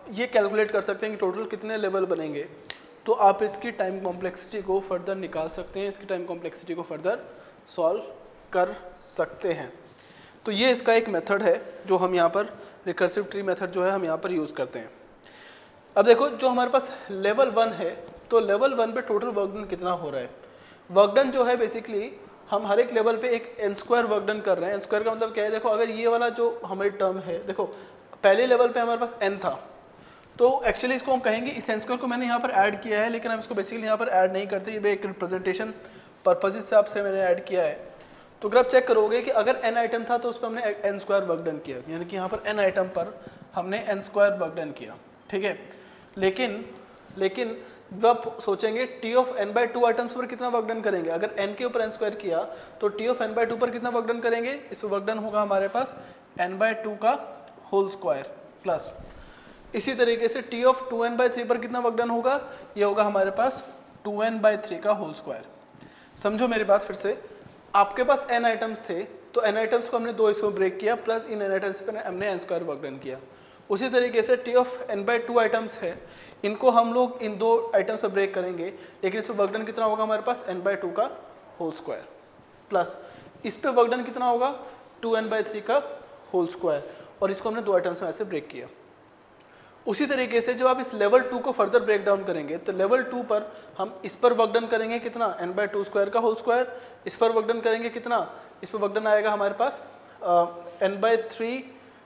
ये कैलकुलेट कर सकते हैं कि टोटल कितने लेवल बनेंगे, तो आप इसकी टाइम कॉम्प्लेक्सिटी को फर्दर निकाल सकते हैं, इसकी टाइम कॉम्प्लेक्सिटी को फर्दर सॉल्व कर सकते हैं। तो ये इसका एक मेथड है जो हम यहाँ पर रिकर्सिव ट्री मेथड जो है हम यहाँ पर यूज़ करते हैं। अब देखो जो हमारे पास लेवल वन है, तो लेवल वन पे टोटल वर्क डन कितना हो रहा है। वर्क डन जो है बेसिकली हम हर एक लेवल पे एक एन स्क्वायर वर्क डन कर रहे हैं। एन स्क्वायर का मतलब क्या है, देखो अगर ये वाला जो हमारी टर्म है, देखो पहले लेवल पे हमारे पास एन था, तो एक्चुअली इसको हम कहेंगे इस एन स्क्वायर को मैंने यहाँ पर ऐड किया है, लेकिन हम इसको बेसिकली यहाँ पर ऐड नहीं करते, ये एक रिप्रेजेंटेशन पर्पज हिसाब से मैंने ऐड किया है। तो अगर आप चेक करोगे कि अगर एन आइटम था तो उस पर हमने एन स्क्वायर वर्क डन किया, यानी कि यहाँ पर एन आइटम पर हमने एन स्क्वायर वर्क डन किया, ठीक है। लेकिन लेकिन जब आप सोचेंगे T of n by two items पर कितना वर्क डन करेंगे, अगर एन के ऊपर एन स्क्वायर किया तो T of n by two पर कितना वर्क डन करेंगे, इस पर वर्क डन होगा हमारे पास एन बाई टू का होल स्क्वायर प्लस, इसी तरीके से T of two n by three पर कितना वर्क डन होगा, ये होगा हमारे पास टू एन बाई थ्री का होल स्क्वायर। समझो मेरी बात फिर से, आपके पास एन आइटम्स थे तो एन आइटम्स को हमने दो हिस्सों में ब्रेक किया, प्लस इन एन आइटम्स पर हमने एन स्क्वायर वर्क डन किया। उसी तरीके से T of n by two items है, इनको हम लोग इन दो आइटम्स पर ब्रेक करेंगे, लेकिन इस पर वर्क डन कितना होगा हमारे पास एन बाई टू का होल स्क्वायर प्लस इस पे वर्क डन कितना होगा टू एन बाई थ्री का होल स्क्वायर, और इसको हमने दो आइटम्स में ऐसे ब्रेक किया। उसी तरीके से जब आप इस लेवल टू को फर्दर ब्रेक डाउन करेंगे तो लेवल टू पर हम इस पर वर्क डन करेंगे कितना, एन बाई टू स्क्वायर का होल स्क्वायर, इस पर वर्क डन करेंगे कितना, इस पर वर्क डन आएगा हमारे पास n by three,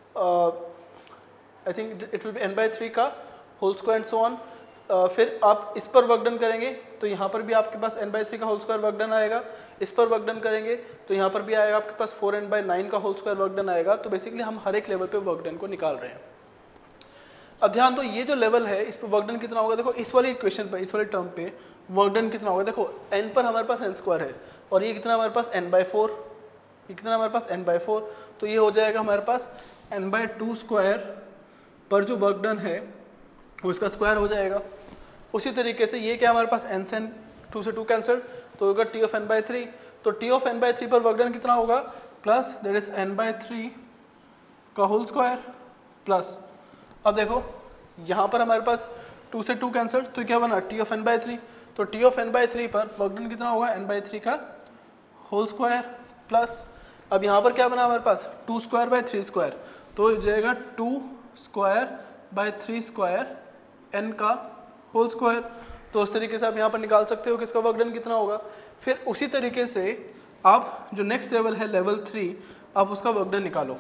I think it will be n by three का whole square and so on. फिर आप इस पर वर्क डन करेंगे तो यहाँ पर भी आपके पास एन बाई थ्री का होल स्क्वायर वर्क डन आएगा, इस पर वर्क डन करेंगे तो यहाँ पर भी आएगा आपके पास फोर एन बाई नाइन का होल स्क्वायर वर्क डन आएगा। तो बेसिकली हम हर एक लेवल पे वर्क डन को निकाल रहे हैं। अब ध्यान दो, ये जो लेवल है इस पर वर्क डन कितना होगा, देखो इस वाली इक्वेशन पर, इस वाली टर्म पे वर्क डन कितना होगा, देखो एन पर हमारे पास एन स्क्वायर है और ये कितना हमारे पास एन बाई फोर, ये कितना हमारे पास एन बाई फोर, तो ये हो जाएगा हमारे पास एन बाई टू स्क्वायर पर जो वर्क डन है वो इसका स्क्वायर हो जाएगा। उसी तरीके से ये क्या हमारे पास एन से एन, टू से टू कैंसिल, तो होगा T of n by three, तो T of n by three पर वर्क डन कितना होगा, plus that is n by three का होल स्क्वायर प्लस, अब देखो यहाँ पर हमारे पास टू से टू कैंसिल, तो क्या बना T of n by three, तो T of n by three पर वर्क डन कितना होगा, एन बाई थ्री का होल स्क्वायर प्लस, अब यहाँ पर क्या बना हमारे पास two square by three square, तो हो जाएगा two square by three square n का होल स्क्वायर। तो उस तरीके से आप यहाँ पर निकाल सकते हो कि इसका वर्क डन कितना होगा। फिर उसी तरीके से आप जो नेक्स्ट लेवल है लेवल थ्री, आप उसका वर्क डन निकालो।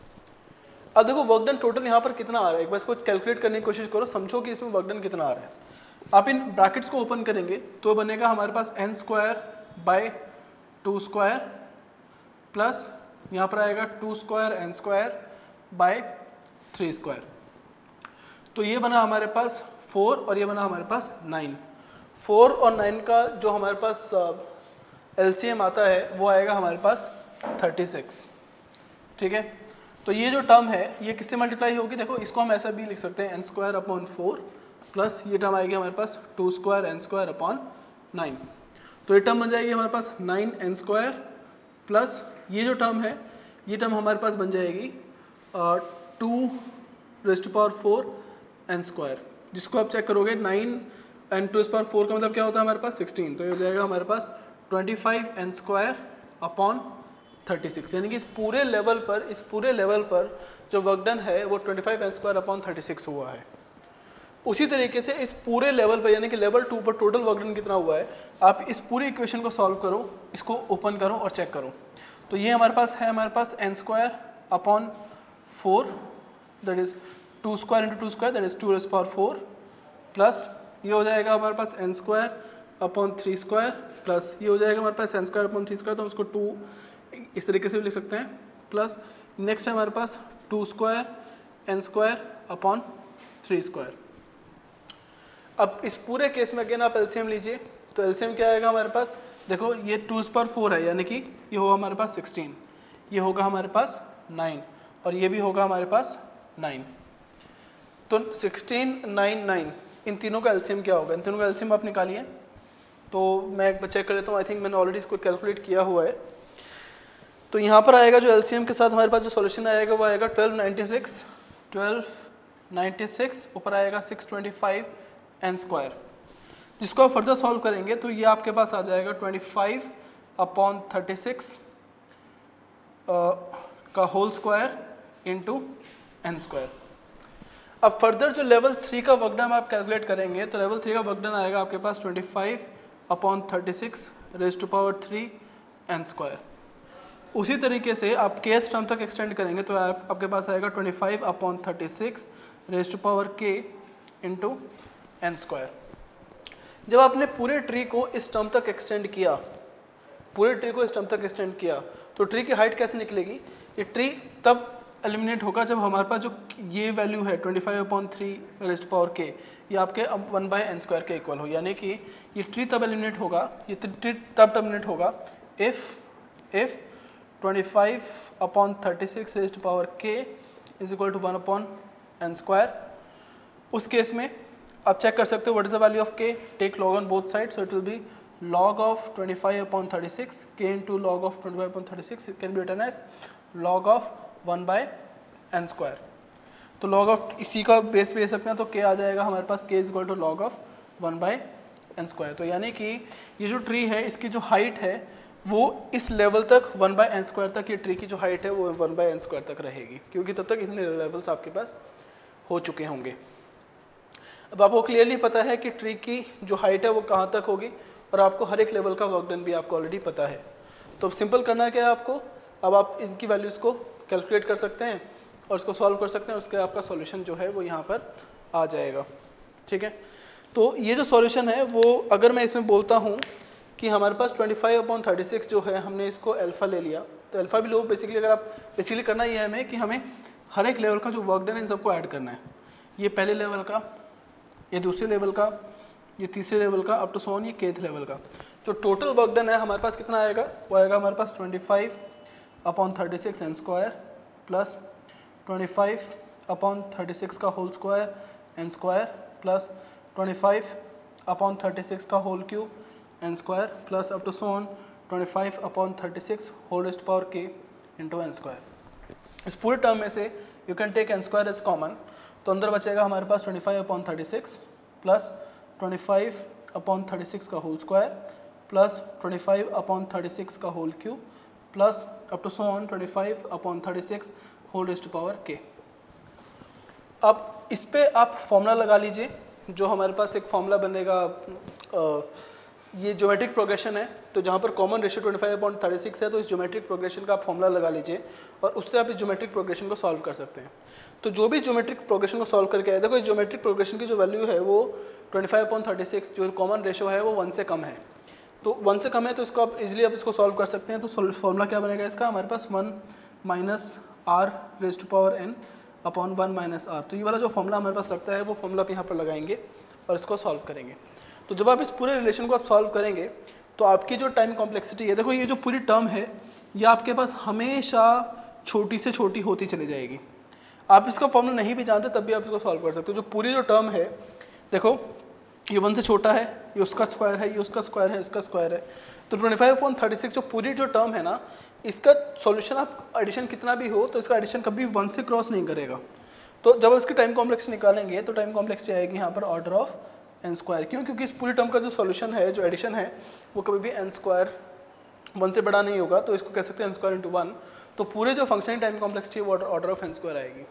अब देखो वर्क डन टोटल यहाँ पर कितना आ रहा है, एक बार इसको कैलकुलेट करने की कोशिश करो, समझो कि इसमें वर्क डन कितना आ रहा है। आप इन ब्रैकेट्स को ओपन करेंगे तो बनेगा हमारे पास n square by two square plus यहाँ पर आएगा two square n square by three square, तो ये बना हमारे पास फोर और ये बना हमारे पास नाइन। फोर और नाइन का जो हमारे पास एलसीएम आता है वो आएगा हमारे पास थर्टी सिक्स, ठीक है। तो ये जो टर्म है ये किससे मल्टीप्लाई होगी, देखो इसको हम ऐसा भी लिख सकते हैं n square upon four plus ये टर्म आएगी हमारे पास two square n square upon nine, तो ये टर्म बन जाएगी हमारे पास नाइन एन स्क्वायर प्लस ये जो टर्म है ये टर्म हमारे पास बन जाएगी two raise to power four n square, जिसको आप चेक करोगे nine n to power four का मतलब क्या होता है हमारे पास सिक्सटीन, तो ये हो जाएगा हमारे पास twenty five n square upon thirty six, यानी कि इस पूरे लेवल पर इस पूरे लेवल पर जो वर्क डन है वो twenty five n square upon thirty six हुआ है। उसी तरीके से इस पूरे लेवल पर यानी कि लेवल टू पर टोटल वर्क डन कितना हुआ है, आप इस पूरी इक्वेशन को सॉल्व करो, इसको ओपन करो और चेक करो। तो ये हमारे पास है हमारे पास n square upon four that is two square into two square that is two raise power four plus ये हो जाएगा हमारे पास n square upon three square plus ये हो जाएगा हमारे पास n square upon three square, तो हम इसको टू इस तरीके से भी लिख सकते हैं प्लस नेक्स्ट है हमारे पास two square n square upon three square. अब इस पूरे केस में अगेन आप एलसीएम लीजिए, तो एलसीएम क्या आएगा हमारे पास, देखो ये टू पर फोर है यानी कि ये होगा हमारे पास सिक्सटीन, ये होगा हमारे पास नाइन और ये भी होगा हमारे पास नाइन, तो सिक्सटीन नाइन नाइन इन तीनों का एलसीएम क्या होगा, इन तीनों का एलसीएम आप निकालिए। तो मैं एक बार चेक कर लेता हूँ, आई थिंक मैंने ऑलरेडी इसको कैलकुलेट किया हुआ है। तो यहाँ पर आएगा जो एलसीएम के साथ हमारे पास जो सॉल्यूशन आएगा वो आएगा twelve ninety six twelve ninety six, ऊपर आएगा six twenty five n square. जिसको आप फर्दर सॉल्व करेंगे तो ये आपके पास आ जाएगा twenty five upon thirty six का whole square into n square. अब फर्दर जो लेवल थ्री का वर्क डन आप कैलकुलेट करेंगे तो लेवल थ्री का वर्क डन आएगा आपके पास twenty five upon thirty six raise to power three n square. उसी तरीके से आप केथ टर्म तक एक्सटेंड करेंगे तो आप, आपके पास आएगा twenty five upon thirty six raise to power k into n square. जब आपने पूरे ट्री को इस टर्म तक एक्सटेंड किया, पूरे ट्री को इस टर्म तक एक्सटेंड किया तो ट्री की हाइट कैसे निकलेगी? ये ट्री तब एलिमिनेट होगा जब हमारे पास जो ये वैल्यू है twenty five upon three raise to power k ये आपके अब वन बाई एन स्क्वायर के इक्वल हो, यानी कि ये ट्री तब एलिमिनेट होगा, ये ट्री तब टर्मिनेट होगा if if twenty five upon thirty six raise to power k is equal to one upon n square. उस केस में आप चेक कर सकते हो what is the value of k, take log on both side, so it will be log of twenty five upon thirty six, k into log of twenty five upon thirty six, it can be written as log of one by n square। तो log of इसी का बेस ले सकते हैं तो k आ जाएगा हमारे पास k is equal to log of one by n square। तो यानी कि ये जो ट्री है इसकी जो हाइट है वो इस लेवल तक वन by n square तक, ये ट्री की जो हाइट है वो वन by n square तक रहेगी, क्योंकि तब तक इतने लेवल्स आपके पास हो चुके होंगे। अब आपको क्लियरली पता है कि ट्री की जो हाइट है वो कहाँ तक होगी और आपको हर एक लेवल का वर्क डन भी आपको ऑलरेडी पता है। तो सिंपल करना है क्या है आपको, अब आप इनकी वैल्यूज़ को कैलकुलेट कर सकते हैं और इसको सॉल्व कर सकते हैं, उसके आपका सॉल्यूशन जो है वो यहाँ पर आ जाएगा। ठीक है, तो ये जो सॉल्यूशन है वो अगर मैं इसमें बोलता हूँ कि हमारे पास twenty five upon thirty six जो है हमने इसको अल्फ़ा ले लिया, तो अल्फ़ा भी लो बेसिकली, अगर आप बेसिकली करना ये है हमें कि हमें हर एक लेवल का जो वर्क डन है इन सबको ऐड करना है। ये पहले लेवल का, ये दूसरे लेवल का, ये तीसरे लेवल का, अप टू सो ऑन ये केथ लेवल का। जो टोटल वर्क डन है हमारे पास कितना आएगा, वो आएगा हमारे पास twenty five upon thirty six n square plus twenty five upon thirty six का whole square n square plus twenty five upon thirty six का whole cube n square plus up to so on twenty five upon thirty six whole raised power k into n square. इस पूरे टर्म में से you can take n square as common, तो अंदर बचेगा हमारे पास twenty five upon thirty six plus twenty five upon thirty six का whole square plus twenty five upon thirty six का whole cube plus up to so on twenty five upon thirty six whole raised to power k. अब इस पे आप फॉर्मूला लगा लीजिए, जो हमारे पास एक फॉर्मूला बनेगा, आ, ये ज्योमेट्रिक प्रोग्रेशन है, तो जहाँ पर common ratio twenty five upon thirty six है तो इस ज्योमेट्रिक प्रोग्रेशन का आप फॉर्मूला लगा लीजिए और उससे आप इस ज्योमेट्रिक प्रोग्रेशन को सॉल्व कर सकते हैं। तो जो भी ज्योमेट्रिक प्रोग्रेशन को सॉल्व करके आए, देखो इस ज्योमेट्रिक प्रोग्रेशन की जो वैल्यू है वो twenty five upon thirty six, जो कॉमन रेशियो है वो वन से कम है, तो वन से कम है तो इसको आप इजीली आप इसको सॉल्व कर सकते हैं। तो फॉर्मूला क्या बनेगा इसका, हमारे पास one minus r raise to power n upon one minus r. तो ये वाला जो फॉर्मूला हमारे पास लगता है वो फॉर्मूला आप यहाँ पर लगाएंगे और इसको सॉल्व करेंगे। तो जब आप इस पूरे रिलेशन को आप सॉल्व करेंगे तो आपकी जो टाइम कॉम्प्लेक्सिटी है, देखो ये जो पूरी टर्म है ये आपके पास हमेशा छोटी से छोटी होती चली जाएगी। आप इसका फॉर्मूला नहीं भी जानते तब भी आप इसको सॉल्व कर सकते हो। जो पूरी जो टर्म है, देखो ये वन से छोटा है, ये उसका स्क्वायर है, ये उसका स्क्वायर है, इसका स्क्वायर है, तो twenty five upon thirty six जो पूरी जो टर्म है ना, इसका सॉल्यूशन आप एडिशन कितना भी हो तो इसका एडिशन कभी वन से क्रॉस नहीं करेगा। तो जब इसकी टाइम कॉम्प्लेक्स निकालेंगे तो टाइम कॉम्प्लेक्स आएगी यहाँ पर ऑर्डर ऑफ एन स्क्वायर। क्यों? क्योंकि इस पूरी टर्म का जो सॉल्यूशन है, जो एडिशन है, वो कभी भी एन स्क्वायर वन से बड़ा नहीं होगा, तो इसको कह सकते हैं एन स्क्वायर इंटू वन। तो पूरे जो फंक्शन टाइम कॉम्प्लेक्सिटी है वो ऑर्डर ऑफ एन स्क्वायर आएगी।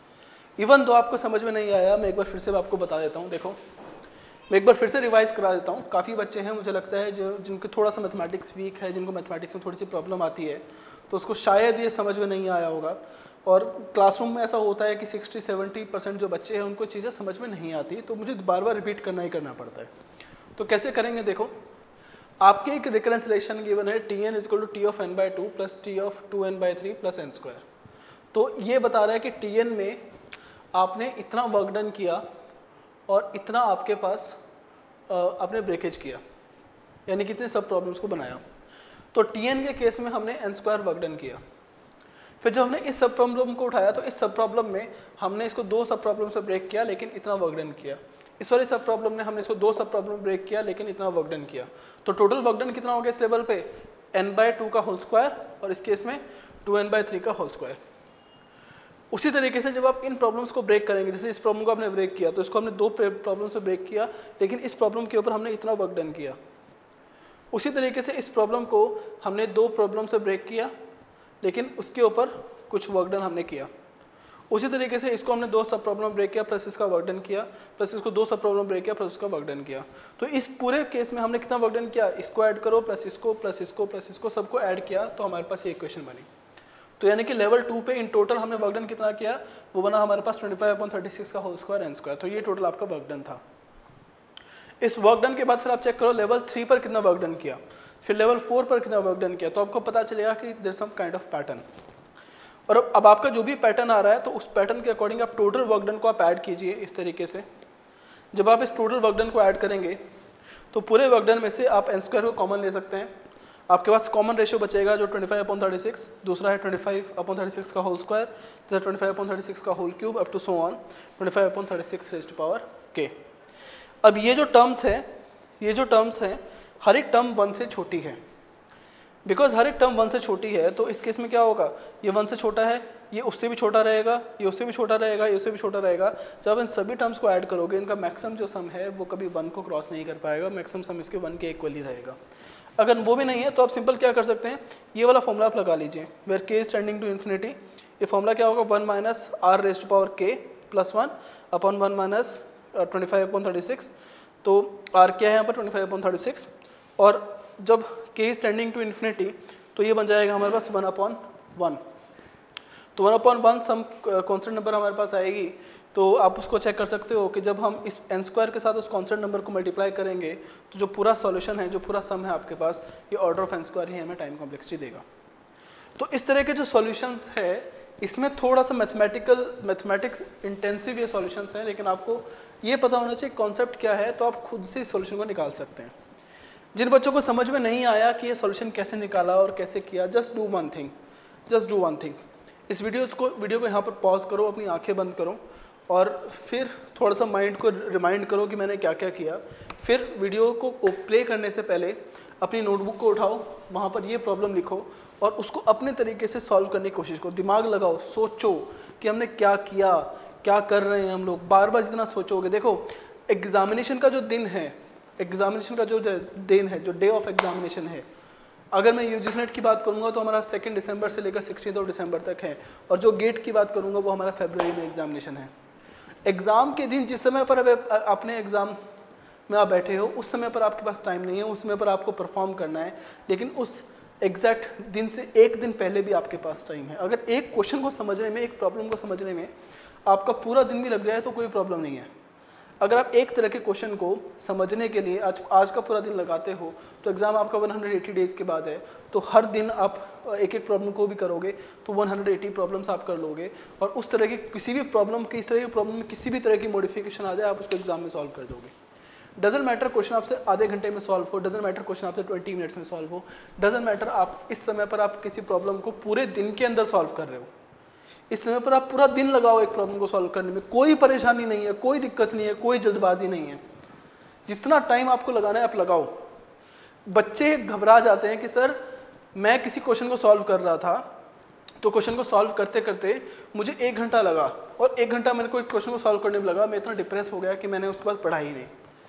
इवन तो आपको समझ में नहीं आया, मैं एक बार फिर से आपको बता देता हूँ। देखो मैं एक बार फिर से रिवाइज करा देता हूँ। काफ़ी बच्चे हैं मुझे लगता है जो जिनको थोड़ा सा मैथमेटिक्स वीक है, जिनको मैथमेटिक्स में थोड़ी सी प्रॉब्लम आती है, तो उसको शायद ये समझ में नहीं आया होगा। और क्लासरूम में ऐसा होता है कि सिक्सटी सेवेंटी परसेंट जो बच्चे हैं उनको चीज़ें समझ में नहीं आती, तो मुझे बार बार रिपीट करना ही करना पड़ता है। तो कैसे करेंगे, देखो आपके एक रिकरेंस रिलेशन गिवन है T n is equal to T of n by two plus T of two n by three plus N square. तो ये बता रहा है कि टी एन में आपने इतना वर्क डन किया और इतना आपके पास आपने ब्रेकेज किया, यानी कितने सब प्रॉब्लम्स को बनाया। तो टी एन के केस में हमने एन स्क्वायर वर्क डन किया। फिर जब हमने इस सब प्रॉब्लम को उठाया तो इस सब प्रॉब्लम में हमने इसको दो सब प्रॉब्लम से ब्रेक किया लेकिन इतना वर्क डन किया। इस वाली सब प्रॉब्लम ने हमने इसको दो सब प्रॉब्लम ब्रेक किया लेकिन इतना वर्क डन किया। तो टोटल वर्क डन कितना हो गया इस लेवल पे, एन बाय टू का होल स्क्वायर और इस केस में टू एन बाय थ्री का होल स्क्वायर। उसी तरीके से जब आप इन प्रॉब्लम्स को ब्रेक करेंगे, जैसे इस प्रॉब्लम को आपने ब्रेक किया तो इसको हमने दो प्रॉब्लम से ब्रेक किया, लेकिन इस प्रॉब्लम के ऊपर हमने इतना वर्क डन किया। उसी तरीके से इस प्रॉब्लम को हमने दो प्रॉब्लम से ब्रेक किया, लेकिन उसके ऊपर कुछ वर्क डन हमने किया। उसी तरीके से इसको हमने दो सब प्रॉब्लम ब्रेक किया प्लस इसका वर्क डन किया, प्लस इसको दो सब प्रॉब्लम ब्रेक किया प्लस उसका वर्क डन किया। तो इस पूरे केस में हमने कितना वर्क डन किया, इसको ऐड करो प्लस इसको प्लस इसको प्लस इसको सबको ऐड किया तो हमारे पास ये इक्वेशन बनी। तो यानी कि लेवल टू पे इन टोटल हमने वर्क डन कितना किया, वो बना हमारे पास twenty five upon thirty six का होल स्क्वायर एन स्क्वायर। तो ये टोटल आपका वर्क डन था। इस वर्क डन के बाद फिर आप चेक करो लेवल थ्री पर कितना वर्क डन किया, फिर लेवल फोर पर कितना वर्क डन किया, तो आपको पता चलेगा कि there some kind of pattern. और अब आपका जो भी पैटर्न आ रहा है तो उस पैटर्न के अकॉर्डिंग आप टोटल वर्क डन को आप ऐड कीजिए इस तरीके से। जब आप इस टोटल वर्क डन को ऐड करेंगे तो पूरे वर्क डन में से आप एन स्क्वायर को कॉमन ले सकते हैं। आपके पास कॉमन रेशियो बचेगा जो twenty five upon thirty six, दूसरा है twenty five upon thirty six का होल स्क्वायर, जैसे twenty five upon thirty six का whole cube up to so on twenty five upon thirty six raised to power k. अब ये जो टर्म्स है ये जो टर्म्स हैं हर एक टर्म वन से छोटी है। बिकॉज हर एक टर्म वन से छोटी है तो इस केस में क्या होगा, ये वन से छोटा है, ये उससे भी छोटा रहेगा, ये उससे भी छोटा रहेगा, ये उससे भी छोटा रहेगा। जब इन सभी टर्म्स को ऐड करोगे इनका मैक्सिमम जो सम है वो कभी वन को क्रॉस नहीं कर पाएगा, मैक्सिमम सम इसके वन के इक्वल ही रहेगा। अगर वो भी नहीं है तो आप सिंपल क्या कर सकते हैं, ये वाला फॉर्मूला आप लगा लीजिए, where k is tending to infinity. ये फॉर्मूला क्या होगा, one minus r raised to power k plus one upon one minus twenty five upon thirty six. तो आर क्या है यहाँ पर twenty five upon thirty six, और जब के इज टेंडिंग टू इन्फिनिटी तो ये बन जाएगा हमारे पास वन अपॉन वन। तो one upon one some constant number हमारे पास आएगी। तो आप उसको चेक कर सकते हो कि जब हम इस एन स्क्वायर के साथ उस कॉन्स्टेंट नंबर को मल्टीप्लाई करेंगे तो जो पूरा सॉल्यूशन है, जो पूरा सम है आपके पास, ये ऑर्डर ऑफ एन स्क्वायर ही हमें टाइम कॉम्प्लेक्सिटी देगा। तो इस तरह के जो सॉल्यूशंस है इसमें थोड़ा सा मैथमेटिकल मैथमेटिक्स इंटेंसिव ये सॉल्यूशंस हैं, लेकिन आपको ये पता होना चाहिए कॉन्सेप्ट क्या है, तो आप खुद से इस सॉल्यूशन को निकाल सकते हैं। जिन बच्चों को समझ में नहीं आया कि ये सॉल्यूशन कैसे निकाला और कैसे किया, just do one thing just do one thing इस वीडियो को वीडियो को यहाँ पर पॉज करो, अपनी आंखें बंद करो और फिर थोड़ा सा माइंड को रिमाइंड करो कि मैंने क्या क्या किया। फिर वीडियो को प्ले करने से पहले अपनी नोटबुक को उठाओ, वहाँ पर ये प्रॉब्लम लिखो और उसको अपने तरीके से सॉल्व करने की कोशिश करो। दिमाग लगाओ, सोचो कि हमने क्या किया, क्या कर रहे हैं हम लोग। बार बार जितना सोचोगे, देखो एग्जामिनेशन का जो दिन है एग्जामिनेशन का जो दिन है जो डे ऑफ एग्जामिनेशन है, अगर मैं यूजीसी नेट की बात करूंगा तो हमारा सेकेंड दिसंबर से लेकर सिक्सटीन ऑफ दिसंबर तक है, और जो गेट की बात करूंगा वो हमारा फरवरी में एग्जामिनेशन है। एग्ज़ाम के दिन जिस समय पर अपने एग्ज़ाम में आप बैठे हो उस समय पर आपके पास टाइम नहीं है, उस समय पर आपको परफॉर्म करना है, लेकिन उस एग्जैक्ट दिन से एक दिन पहले भी आपके पास टाइम है। अगर एक क्वेश्चन को समझने में, एक प्रॉब्लम को समझने में आपका पूरा दिन भी लग जाए तो कोई प्रॉब्लम नहीं है। अगर आप एक तरह के क्वेश्चन को समझने के लिए आज आज का पूरा दिन लगाते हो तो एग्ज़ाम आपका एक सौ अस्सी डेज़ के बाद है, तो हर दिन आप एक एक प्रॉब्लम को भी करोगे तो एक सौ अस्सी प्रॉब्लम्स आप कर लोगे, और उस तरह की किसी भी प्रॉब्लम की इस तरह की प्रॉब्लम में किसी भी तरह की मॉडिफिकेशन आ जाए आप उसको एग्जाम में सॉल्व कर दोगे। डजन मैटर क्वेश्चन आपसे आधे घंटे में सॉल्व हो, डजन मैटर क्वेश्चन आपसे ट्वेंटी मिनट्स में सॉल्व हो, डजन मैटर आप इस समय पर आप किसी प्रॉब्लम को पूरे दिन के अंदर सॉल्व कर रहे हो, इस समय पर आप पूरा दिन लगाओ एक प्रॉब्लम को सॉल्व करने में, कोई परेशानी नहीं है, कोई दिक्कत नहीं है, कोई जल्दबाजी नहीं है। जितना टाइम आपको लगाना है आप लगाओ। बच्चे घबरा जाते हैं कि सर मैं किसी क्वेश्चन को सॉल्व कर रहा था तो क्वेश्चन को सॉल्व करते करते मुझे एक घंटा लगा, और एक घंटा मेरे को एक क्वेश्चन को सॉल्व करने में लगा, मैं इतना डिप्रेस हो गया कि मैंने उसके बाद पढ़ा ही नहीं।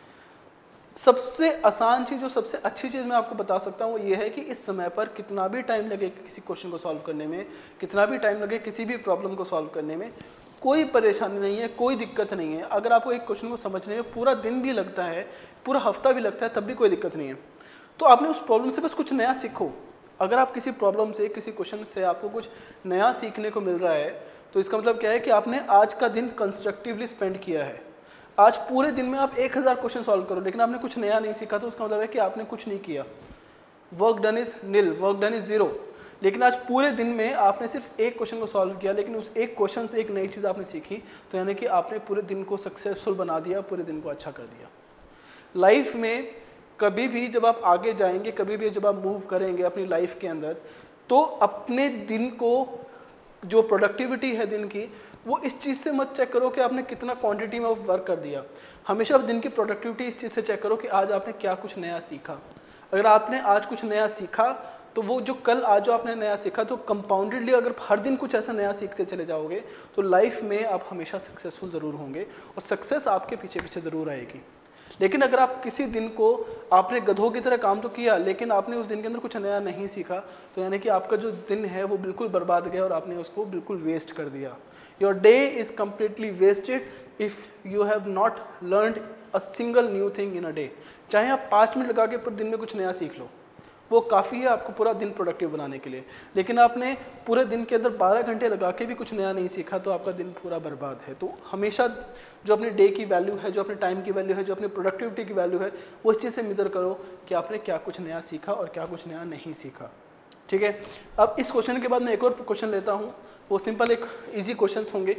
सबसे आसान चीज़, जो सबसे अच्छी चीज़ मैं आपको बता सकता हूँ वो ये है कि इस समय पर कितना भी टाइम लगे किसी क्वेश्चन को सॉल्व करने में, कितना भी टाइम लगे किसी भी प्रॉब्लम को सॉल्व करने में, कोई परेशानी नहीं है, कोई दिक्कत नहीं है। अगर आपको एक क्वेश्चन को समझने में पूरा दिन भी लगता है, पूरा हफ्ता भी लगता है, तब भी कोई दिक्कत नहीं है। तो आपने उस प्रॉब्लम से बस कुछ नया सीखो। अगर आप किसी प्रॉब्लम से, किसी क्वेश्चन से आपको कुछ नया सीखने को मिल रहा है तो इसका मतलब क्या है कि आपने आज का दिन कंस्ट्रक्टिवली स्पेंड किया है। आज पूरे दिन में आप एक हज़ार क्वेश्चन सॉल्व करो लेकिन आपने कुछ नया नहीं सीखा तो उसका मतलब है कि आपने कुछ नहीं किया। Work done is nil, work done is zero. लेकिन आज पूरे दिन में आपने सिर्फ एक क्वेश्चन को सॉल्व किया, लेकिन उस एक क्वेश्चन से एक नई चीज़ आपने सीखी, तो यानी कि आपने पूरे दिन को सक्सेसफुल बना दिया, पूरे दिन को अच्छा कर दिया। लाइफ में कभी भी जब आप आगे जाएंगे, कभी भी जब आप मूव करेंगे अपनी लाइफ के अंदर, तो अपने दिन को, जो प्रोडक्टिविटी है दिन की, वो इस चीज़ से मत चेक करो कि आपने कितना क्वांटिटी में वर्क कर दिया। हमेशा दिन की प्रोडक्टिविटी इस चीज़ से चेक करो कि आज आपने क्या कुछ नया सीखा। अगर आपने आज कुछ नया सीखा तो वो जो कल आज जो आपने नया सीखा, तो कंपाउंडेडली अगर हर दिन कुछ ऐसा नया सीखते चले जाओगे तो लाइफ में आप हमेशा सक्सेसफुल ज़रूर होंगे और सक्सेस आपके पीछे पीछे ज़रूर आएगी। लेकिन अगर आप किसी दिन को आपने गधों की तरह काम तो किया लेकिन आपने उस दिन के अंदर कुछ नया नहीं सीखा, तो यानी कि आपका जो दिन है वो बिल्कुल बर्बाद गया और आपने उसको बिल्कुल वेस्ट कर दिया। Your day is completely wasted if you have not learned a single new thing in a day. चाहे आप पाँच मिनट लगा के पूरे दिन में कुछ नया सीख लो, वो काफ़ी है आपको पूरा दिन प्रोडक्टिव बनाने के लिए। लेकिन आपने पूरे दिन के अंदर बारह घंटे लगा के भी कुछ नया नहीं सीखा तो आपका दिन पूरा बर्बाद है। तो हमेशा जो अपने डे की वैल्यू है, जो अपने टाइम की वैल्यू है, जो अपनी प्रोडक्टिविटी की वैल्यू है, वो इस चीज़ से मेज़र करो कि आपने क्या कुछ नया सीखा और क्या कुछ नया नहीं सीखा। ठीक है, अब इस क्वेश्चन के बाद मैं एक और क्वेश्चन लेता हूँ। वो सिंपल एक ईजी क्वेश्चन होंगे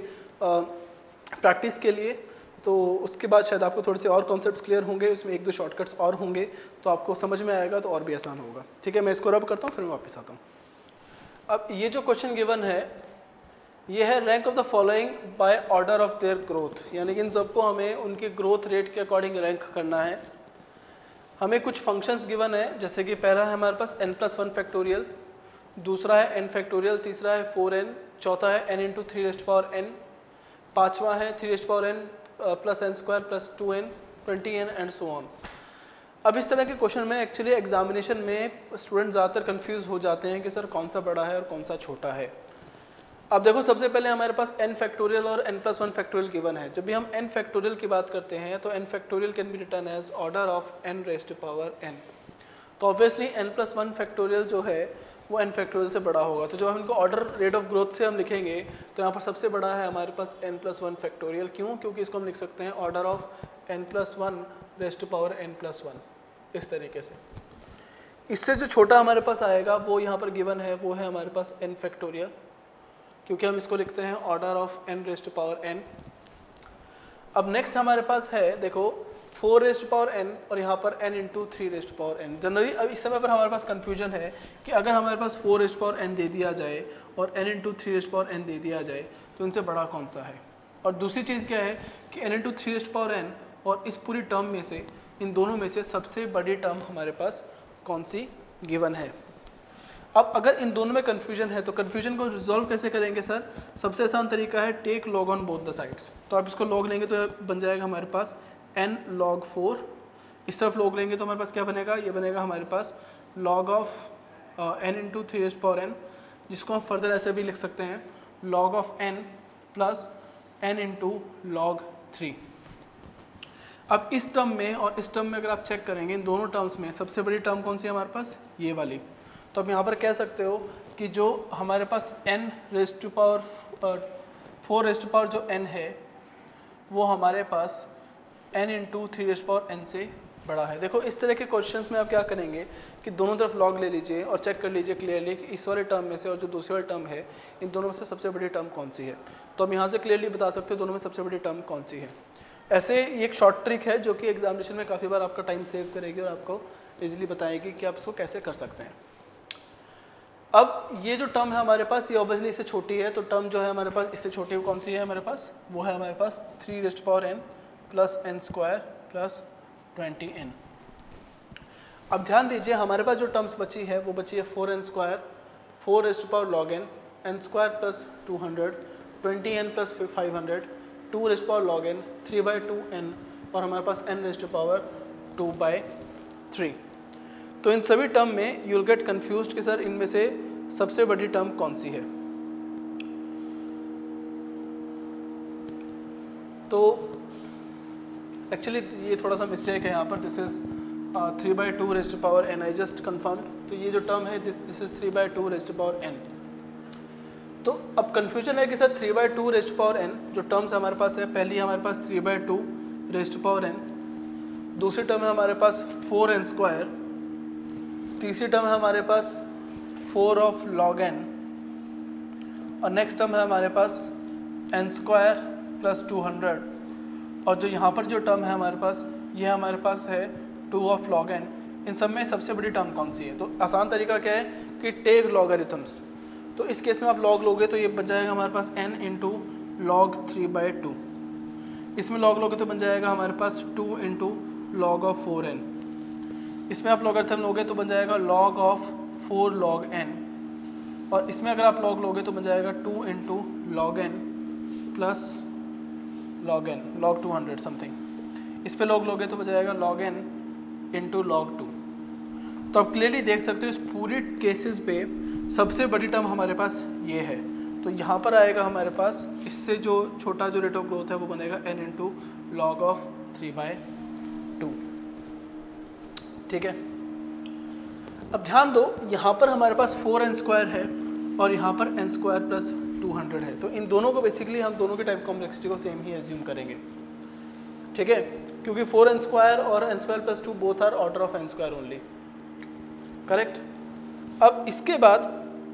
प्रैक्टिस के लिए, तो उसके बाद शायद आपको थोड़े से और कॉन्सेप्ट्स क्लियर होंगे, उसमें एक दो शॉर्टकट्स और होंगे तो आपको समझ में आएगा, तो और भी आसान होगा। ठीक है, मैं इसको रब करता हूँ फिर मैं वापस आता हूँ। अब ये जो क्वेश्चन गिवन है ये है rank of the following by order of their growth, यानी कि इन सबको हमें उनके ग्रोथ रेट के अकॉर्डिंग रैंक करना है। हमें कुछ फंक्शंस गिवन है, जैसे कि पहला है हमारे पास एन प्लस वन फैक्टोरियल, दूसरा है एन फैक्टोरियल, तीसरा है फोर एन, चौथा है n into three raised power n, पाँचवा है three raised power n plus N square plus two n, twenty n and so on. अब इस तरह के क्वेश्चन में एक्चुअली एग्जामिनेशन में स्टूडेंट ज़्यादातर कंफ्यूज हो जाते हैं कि सर कौन सा बड़ा है और कौन सा छोटा है। अब देखो, सबसे पहले हमारे पास n फैक्टोरियल और n plus one factorial given है। जब भी हम n फैक्टोरियल की बात करते हैं तो n factorial can be written as order of n raised to power n। तो obviously n plus one factorial जो है वो n फैक्टोरियल से बड़ा होगा। तो जब हम इनको ऑर्डर रेट ऑफ ग्रोथ से हम लिखेंगे तो यहाँ पर सबसे बड़ा है हमारे पास n प्लस वन फैक्टोरियल। क्यों? क्योंकि इसको हम लिख सकते हैं order of n plus one raised to power n plus one, इस तरीके से। इससे जो छोटा हमारे पास आएगा वो यहाँ पर गिवन है, वो है हमारे पास n फैक्टोरियल, क्योंकि हम इसको लिखते हैं order of n raised to power n। अब नेक्स्ट हमारे पास है देखो four raised to power n और यहाँ पर n into three raised to power n। Generally अब इस समय पर हमारे पास कन्फ्यूजन है कि अगर हमारे पास four raised to power n दे दिया जाए और n into three raised to power n दे दिया जाए तो इनसे बड़ा कौन सा है। और दूसरी चीज़ क्या है कि n into three raised to power n और इस पूरी टर्म में से इन दोनों में से सबसे बड़ी टर्म हमारे पास कौन सी गिवन है। अब अगर इन दोनों में कन्फ्यूजन है तो कन्फ्यूजन को रिजॉल्व कैसे करेंगे सर? सबसे आसान तरीका है take log on both the sides. तो आप इसको लॉग लेंगे तो बन जाएगा हमारे पास n लॉग फोर, इस तरफ लॉग लेंगे तो हमारे पास क्या बनेगा? ये बनेगा हमारे पास log of n into three raised to power n, जिसको हम फर्दर ऐसे भी लिख सकते हैं log of n plus n into log three. अब इस टर्म में और इस टर्म में अगर आप चेक करेंगे इन दोनों टर्म्स में सबसे बड़ी टर्म कौन सी है हमारे पास? ये वाली। तो आप यहाँ पर कह सकते हो कि जो हमारे पास n raised to power four raised to power जो n है वो हमारे पास n into three raised to power n से बड़ा है। देखो इस तरह के क्वेश्चंस में आप क्या करेंगे कि दोनों तरफ लॉग ले लीजिए और चेक कर लीजिए क्लियरली कि इस वाले टर्म में से और जो दूसरी वाली टर्म है इन दोनों में से सबसे बड़ी टर्म कौन सी है। तो हम यहाँ से क्लियरली बता सकते हो दोनों में सबसे बड़ी टर्म कौन सी है। ऐसे ये एक शॉर्ट ट्रिक है जो कि एग्जामिनेशन में काफ़ी बार आपका टाइम सेव करेगी और आपको ईजिली बताएगी कि आप इसको कैसे कर सकते हैं। अब ये जो टर्म है हमारे पास ये ऑब्वियसली इससे छोटी है, तो टर्म जो है हमारे पास इससे छोटी कौन सी है हमारे पास? वो है हमारे पास three raised to power n plus N square plus twenty n. अब ध्यान दीजिए हमारे पास जो टर्म्स बची है वो बची है four n square, four raised to power log n, n square plus two hundred, twenty n plus five hundred, two raised to power log n, three by two n और हमारे पास n raised to power two by three. तो इन सभी टर्म में यू विल गेट कन्फ्यूज्ड कि सर इनमें से सबसे बड़ी टर्म कौन सी है। तो एक्चुअली ये थोड़ा सा मिस्टेक है यहाँ पर, this is three by two raised to power n, I just confirm. तो ये जो टर्म है this is three by two raised to power n. तो अब कन्फ्यूजन है कि sir three by two raised to power n जो टर्म्स हमारे पास है, पहली हमारे पास three by two raised to power n, दूसरी टर्म है हमारे पास फोर एन स्क्वायर, तीसरी टर्म है हमारे पास फोर ऑफ लॉग एन और नेक्स्ट टर्म है हमारे पास n square plus two hundred और जो यहाँ पर जो टर्म है हमारे पास ये हमारे पास है टू ऑफ लॉग एन। इन सब में सबसे बड़ी टर्म कौन सी है? तो आसान तरीका क्या है कि टेक लॉगरिथम्स। तो इस केस में आप लॉग लोगे तो ये बन जाएगा हमारे पास n into log three by two, इसमें लॉग लोगे तो बन जाएगा हमारे पास two into log of four n, इसमें आप लॉगरिथम लोगे तो बन जाएगा log of four log n, और इसमें अगर आप लॉग लोगे तो बन जाएगा two into log n plus log n, log two hundred something. इस पे लॉग लोगे तो बन जाएगा log n into log two. तो आप क्लियरली देख सकते हो इस पूरी केसेस पे सबसे बड़ी टर्म हमारे पास ये है। तो यहाँ पर आएगा हमारे पास, इससे जो छोटा जो रेट ऑफ ग्रोथ है वो बनेगा n into log of three by two. ठीक है, अब ध्यान दो यहाँ पर हमारे पास फोर एन स्क्वायर है और यहाँ पर n square plus two hundred है। तो इन दोनों को बेसिकली हम दोनों के टाइम कॉम्प्लेक्सिटी को सेम ही एज्यूम करेंगे। ठीक है, क्योंकि फोर एन स्क्वायर और n square plus two both are order of N square only. Correct. अब इसके बाद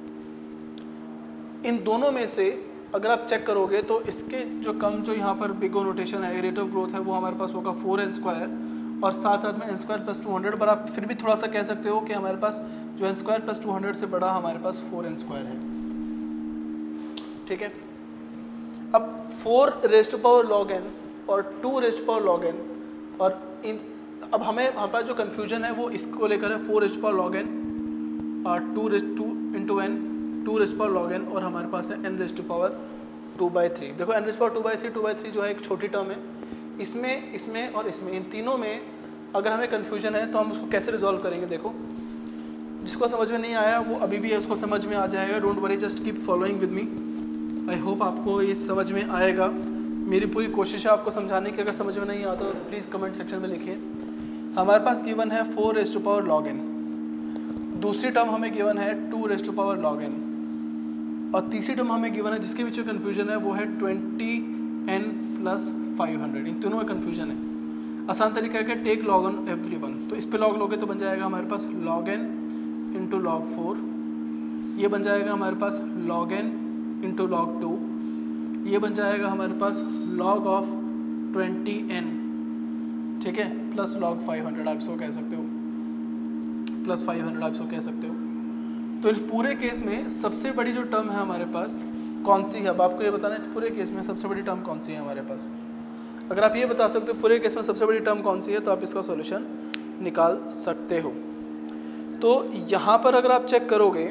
इन दोनों में से अगर आप चेक करोगे तो इसके जो कम जो यहाँ पर बिग नोटेशन है, रेट ऑफ ग्रोथ है, वो हमारे पास होगा फोर एन स्क्वायर और साथ साथ में n square plus two hundred. पर आप फिर भी थोड़ा सा कह सकते हो कि हमारे पास जो n square plus two hundred से बड़ा हमारे पास फोर एन स्क्वायर है। ठीक है, अब four raised to power log n और two raised to power log n, और इन अब हमें हमारे पास जो कन्फ्यूजन है वो इसको लेकर है, four raised to power log n और two raised to into n, two raised power log n, और हमारे पास है n raised to power two by three. देखो n raised power two by three two by three जो है एक छोटी टर्म है, इसमें इसमें और इसमें, इन तीनों में अगर हमें कन्फ्यूजन है तो हम उसको कैसे रिजॉल्व करेंगे। देखो जिसको समझ में नहीं आया वो अभी भी उसको समझ में आ जाएगा, don't worry, just keep following with me. I hope आपको ये समझ में आएगा। मेरी पूरी कोशिश है आपको समझाने की। अगर समझ में नहीं आता तो प्लीज़ कमेंट सेक्शन में लिखिए। हमारे पास गिवन है four raised to power log n, दूसरी टर्म हमें गिवन है two raised to power log n, और तीसरी टर्म हमें गिवन है जिसके बीच में कन्फ्यूजन है वो है twenty n plus five hundred. इन तीनों में कन्फ्यूजन है। आसान तरीका है take log on every one. तो इस पे लॉग लोगे तो बन जाएगा हमारे पास log n into log four, ये बन जाएगा हमारे पास log n into log two, ये बन जाएगा हमारे पास लॉग ऑफ ट्वेंटी एन, ठीक है, प्लस लॉग फाइव हंड्रेड आप इसको कह सकते हो, प्लस फाइव हंड्रेड आप इसको कह सकते हो। तो इस पूरे केस में सबसे बड़ी जो टर्म है हमारे पास कौन सी है, अब आपको ये बताना है इस पूरे केस में सबसे बड़ी टर्म कौन सी है हमारे पास। अगर आप ये बता सकते हो पूरे केस में सबसे बड़ी टर्म कौन सी है तो आप इसका सॉल्यूशन निकाल सकते हो। तो यहाँ पर अगर आप चेक करोगे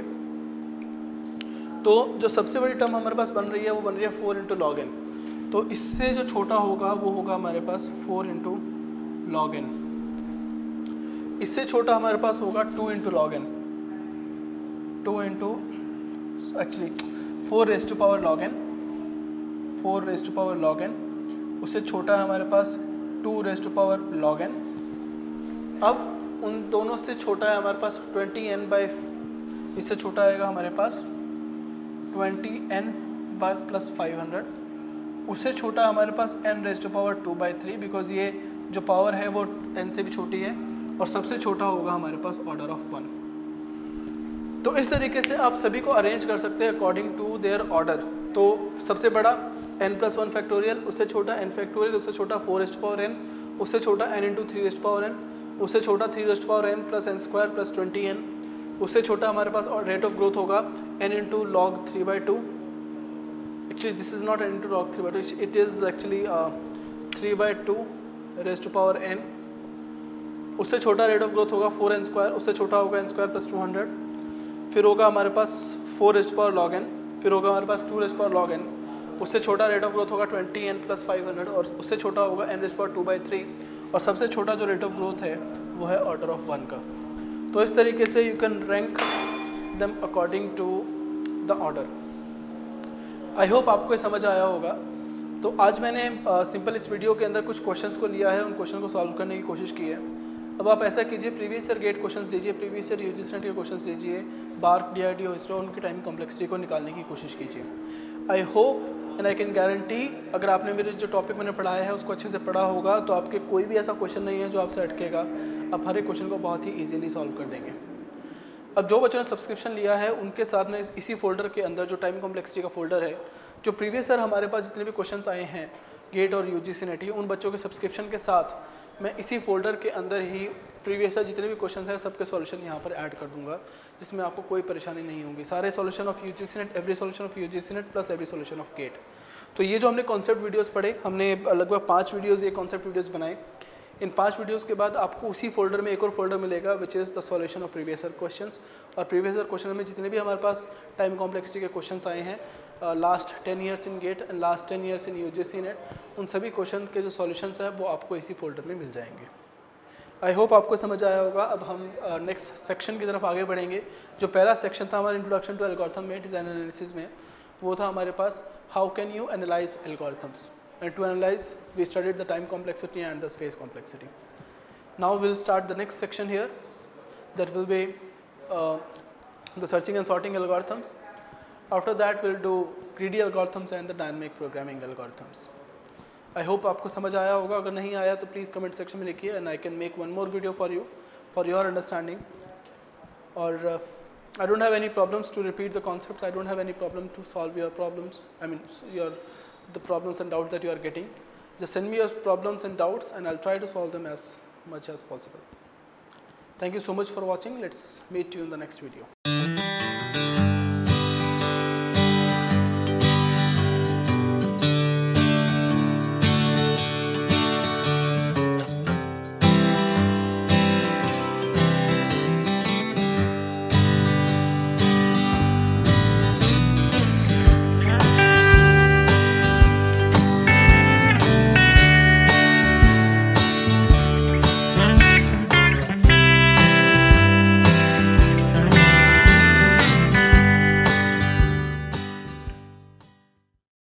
तो जो सबसे बड़ी टर्म हमारे पास बन रही है वो बन रही है फोर इंटू लॉग एन। तो इससे जो छोटा होगा वो होगा हमारे पास फोर इंटू लॉग एन, इससे छोटा हमारे पास होगा two into log n, two into actually four raise to power log n, four raise to power log n, उससे छोटा है हमारे पास two raise to power log n. अब उन दोनों से छोटा है हमारे पास ट्वेंटी एन बाई, इससे छोटा आएगा हमारे पास twenty n by plus five hundred, उससे छोटा हमारे पास n raise to power two by three, because ये जो पावर है वो एन से भी छोटी है, और सबसे छोटा होगा हमारे पास ऑर्डर ऑफ वन। तो इस तरीके से आप सभी को अरेंज कर सकते हैं अकॉर्डिंग टू देयर ऑर्डर। तो सबसे बड़ा एन प्लस वन फैक्टोरियल, उससे छोटा एन फैक्टोरियल, उससे छोटा फोर रेस्ट पावर एन, उससे छोटा n into three raised power n, उससे छोटा three raised power n plus N square plus twenty n, उससे छोटा हमारे पास और रेट ऑफ ग्रोथ होगा n into log three by two. Actually this is not n into log three by two, it is actually three by two raised to power n. उससे छोटा रेट ऑफ ग्रोथ होगा फोर एन स्क्वायर, उससे छोटा होगा N square plus two hundred, फिर होगा हमारे पास four raised power log n, फिर होगा हमारे पास two raised power log n, उससे छोटा रेट ऑफ ग्रोथ होगा twenty n plus five hundred, और उससे छोटा होगा n raised power two by three, और सबसे छोटा जो रेट ऑफ ग्रोथ है वो है ऑर्डर ऑफ वन का। तो इस तरीके से you can rank them according to the order. I hope आपको ये समझ आया होगा। तो आज मैंने सिंपल uh, इस वीडियो के अंदर कुछ क्वेश्चंस को लिया है, उन क्वेश्चन को सॉल्व करने की कोशिश की है। अब आप ऐसा कीजिए, प्रीवियस ईयर गेट क्वेश्चंस लीजिए, प्रीवियस ईयर यूजी सेट के क्वेश्चंस लीजिए, BARC, D R D O, ISRO, उनकी टाइम कॉम्प्लेक्सिटी को निकालने की कोशिश कीजिए। I hope and I can guarantee अगर आपने मेरे जो टॉपिक मैंने पढ़ाया है उसको अच्छे से पढ़ा होगा तो आपके कोई भी ऐसा क्वेश्चन नहीं है जो आपसे अटकेगा, आप हर एक क्वेश्चन को बहुत ही ईजिली सॉल्व कर देंगे। अब जो बच्चों ने सब्सक्रिप्शन लिया है उनके साथ में इसी फोल्डर के अंदर जो टाइम कॉम्प्लेक्सिटी का फोल्डर है, जो प्रीवियस ईयर हमारे पास जितने भी क्वेश्चंस आए हैं गेट और यूजीसी नेट, उन बच्चों के सब्सक्रिप्शन के साथ मैं इसी फोल्डर के अंदर ही प्रीवियस ईयर जितने भी क्वेश्चन हैं सबके सॉल्यूशन यहाँ पर ऐड कर दूंगा, जिसमें आपको कोई परेशानी नहीं होगी। सारे solution of UGC NET, every solution of UGC NET plus every solution of GATE. तो ये जो हमने कॉन्सेप्ट वीडियोस पढ़े, हमने लगभग पाँच वीडियोस ये कॉन्सेप्ट वीडियोस बनाए, इन पांच वीडियोस के बाद आपको उसी फोल्डर में एक और फोल्डर मिलेगा which is the solution of previous year questions. और प्रीवियस ईयर क्वेश्चन में जितने भी हमारे पास टाइम कॉम्प्लेक्सिटी के क्वेश्चंस आए हैं last ten years in GATE and last ten years in UGC NET, उन सभी क्वेश्चन के जो सॉल्यूशंस हैं वो आपको इसी फोल्डर में मिल जाएंगे। आई होप आपको समझ आया होगा। अब हम नेक्स्ट uh, सेक्शन की तरफ आगे बढ़ेंगे। जो पहला सेक्शन था हमारा इंट्रोडक्शन टू एल्गोरिथम में डिज़ाइन एनालिसिस में, वो था हमारे पास how can you analyze algorithms, and to analyze we studied the time complexity and the space complexity. Now we'll start the next section here, that will be uh, the searching and sorting algorithms. After that we'll do greedy algorithms and the dynamic programming algorithms. I hope आपको समझ आया होगा। अगर नहीं आया तो प्लीज़ कमेंट सेक्शन में लिखिए and I can make one more video for you for your understanding. और uh, I don't have any problems to repeat the concepts. I don't have any problem to solve your problems. I mean your the problems and doubts that you are getting. Just send me your problems and doubts and I'll try to solve them as much as possible. Thank you so much for watching. Let's meet you in the next video.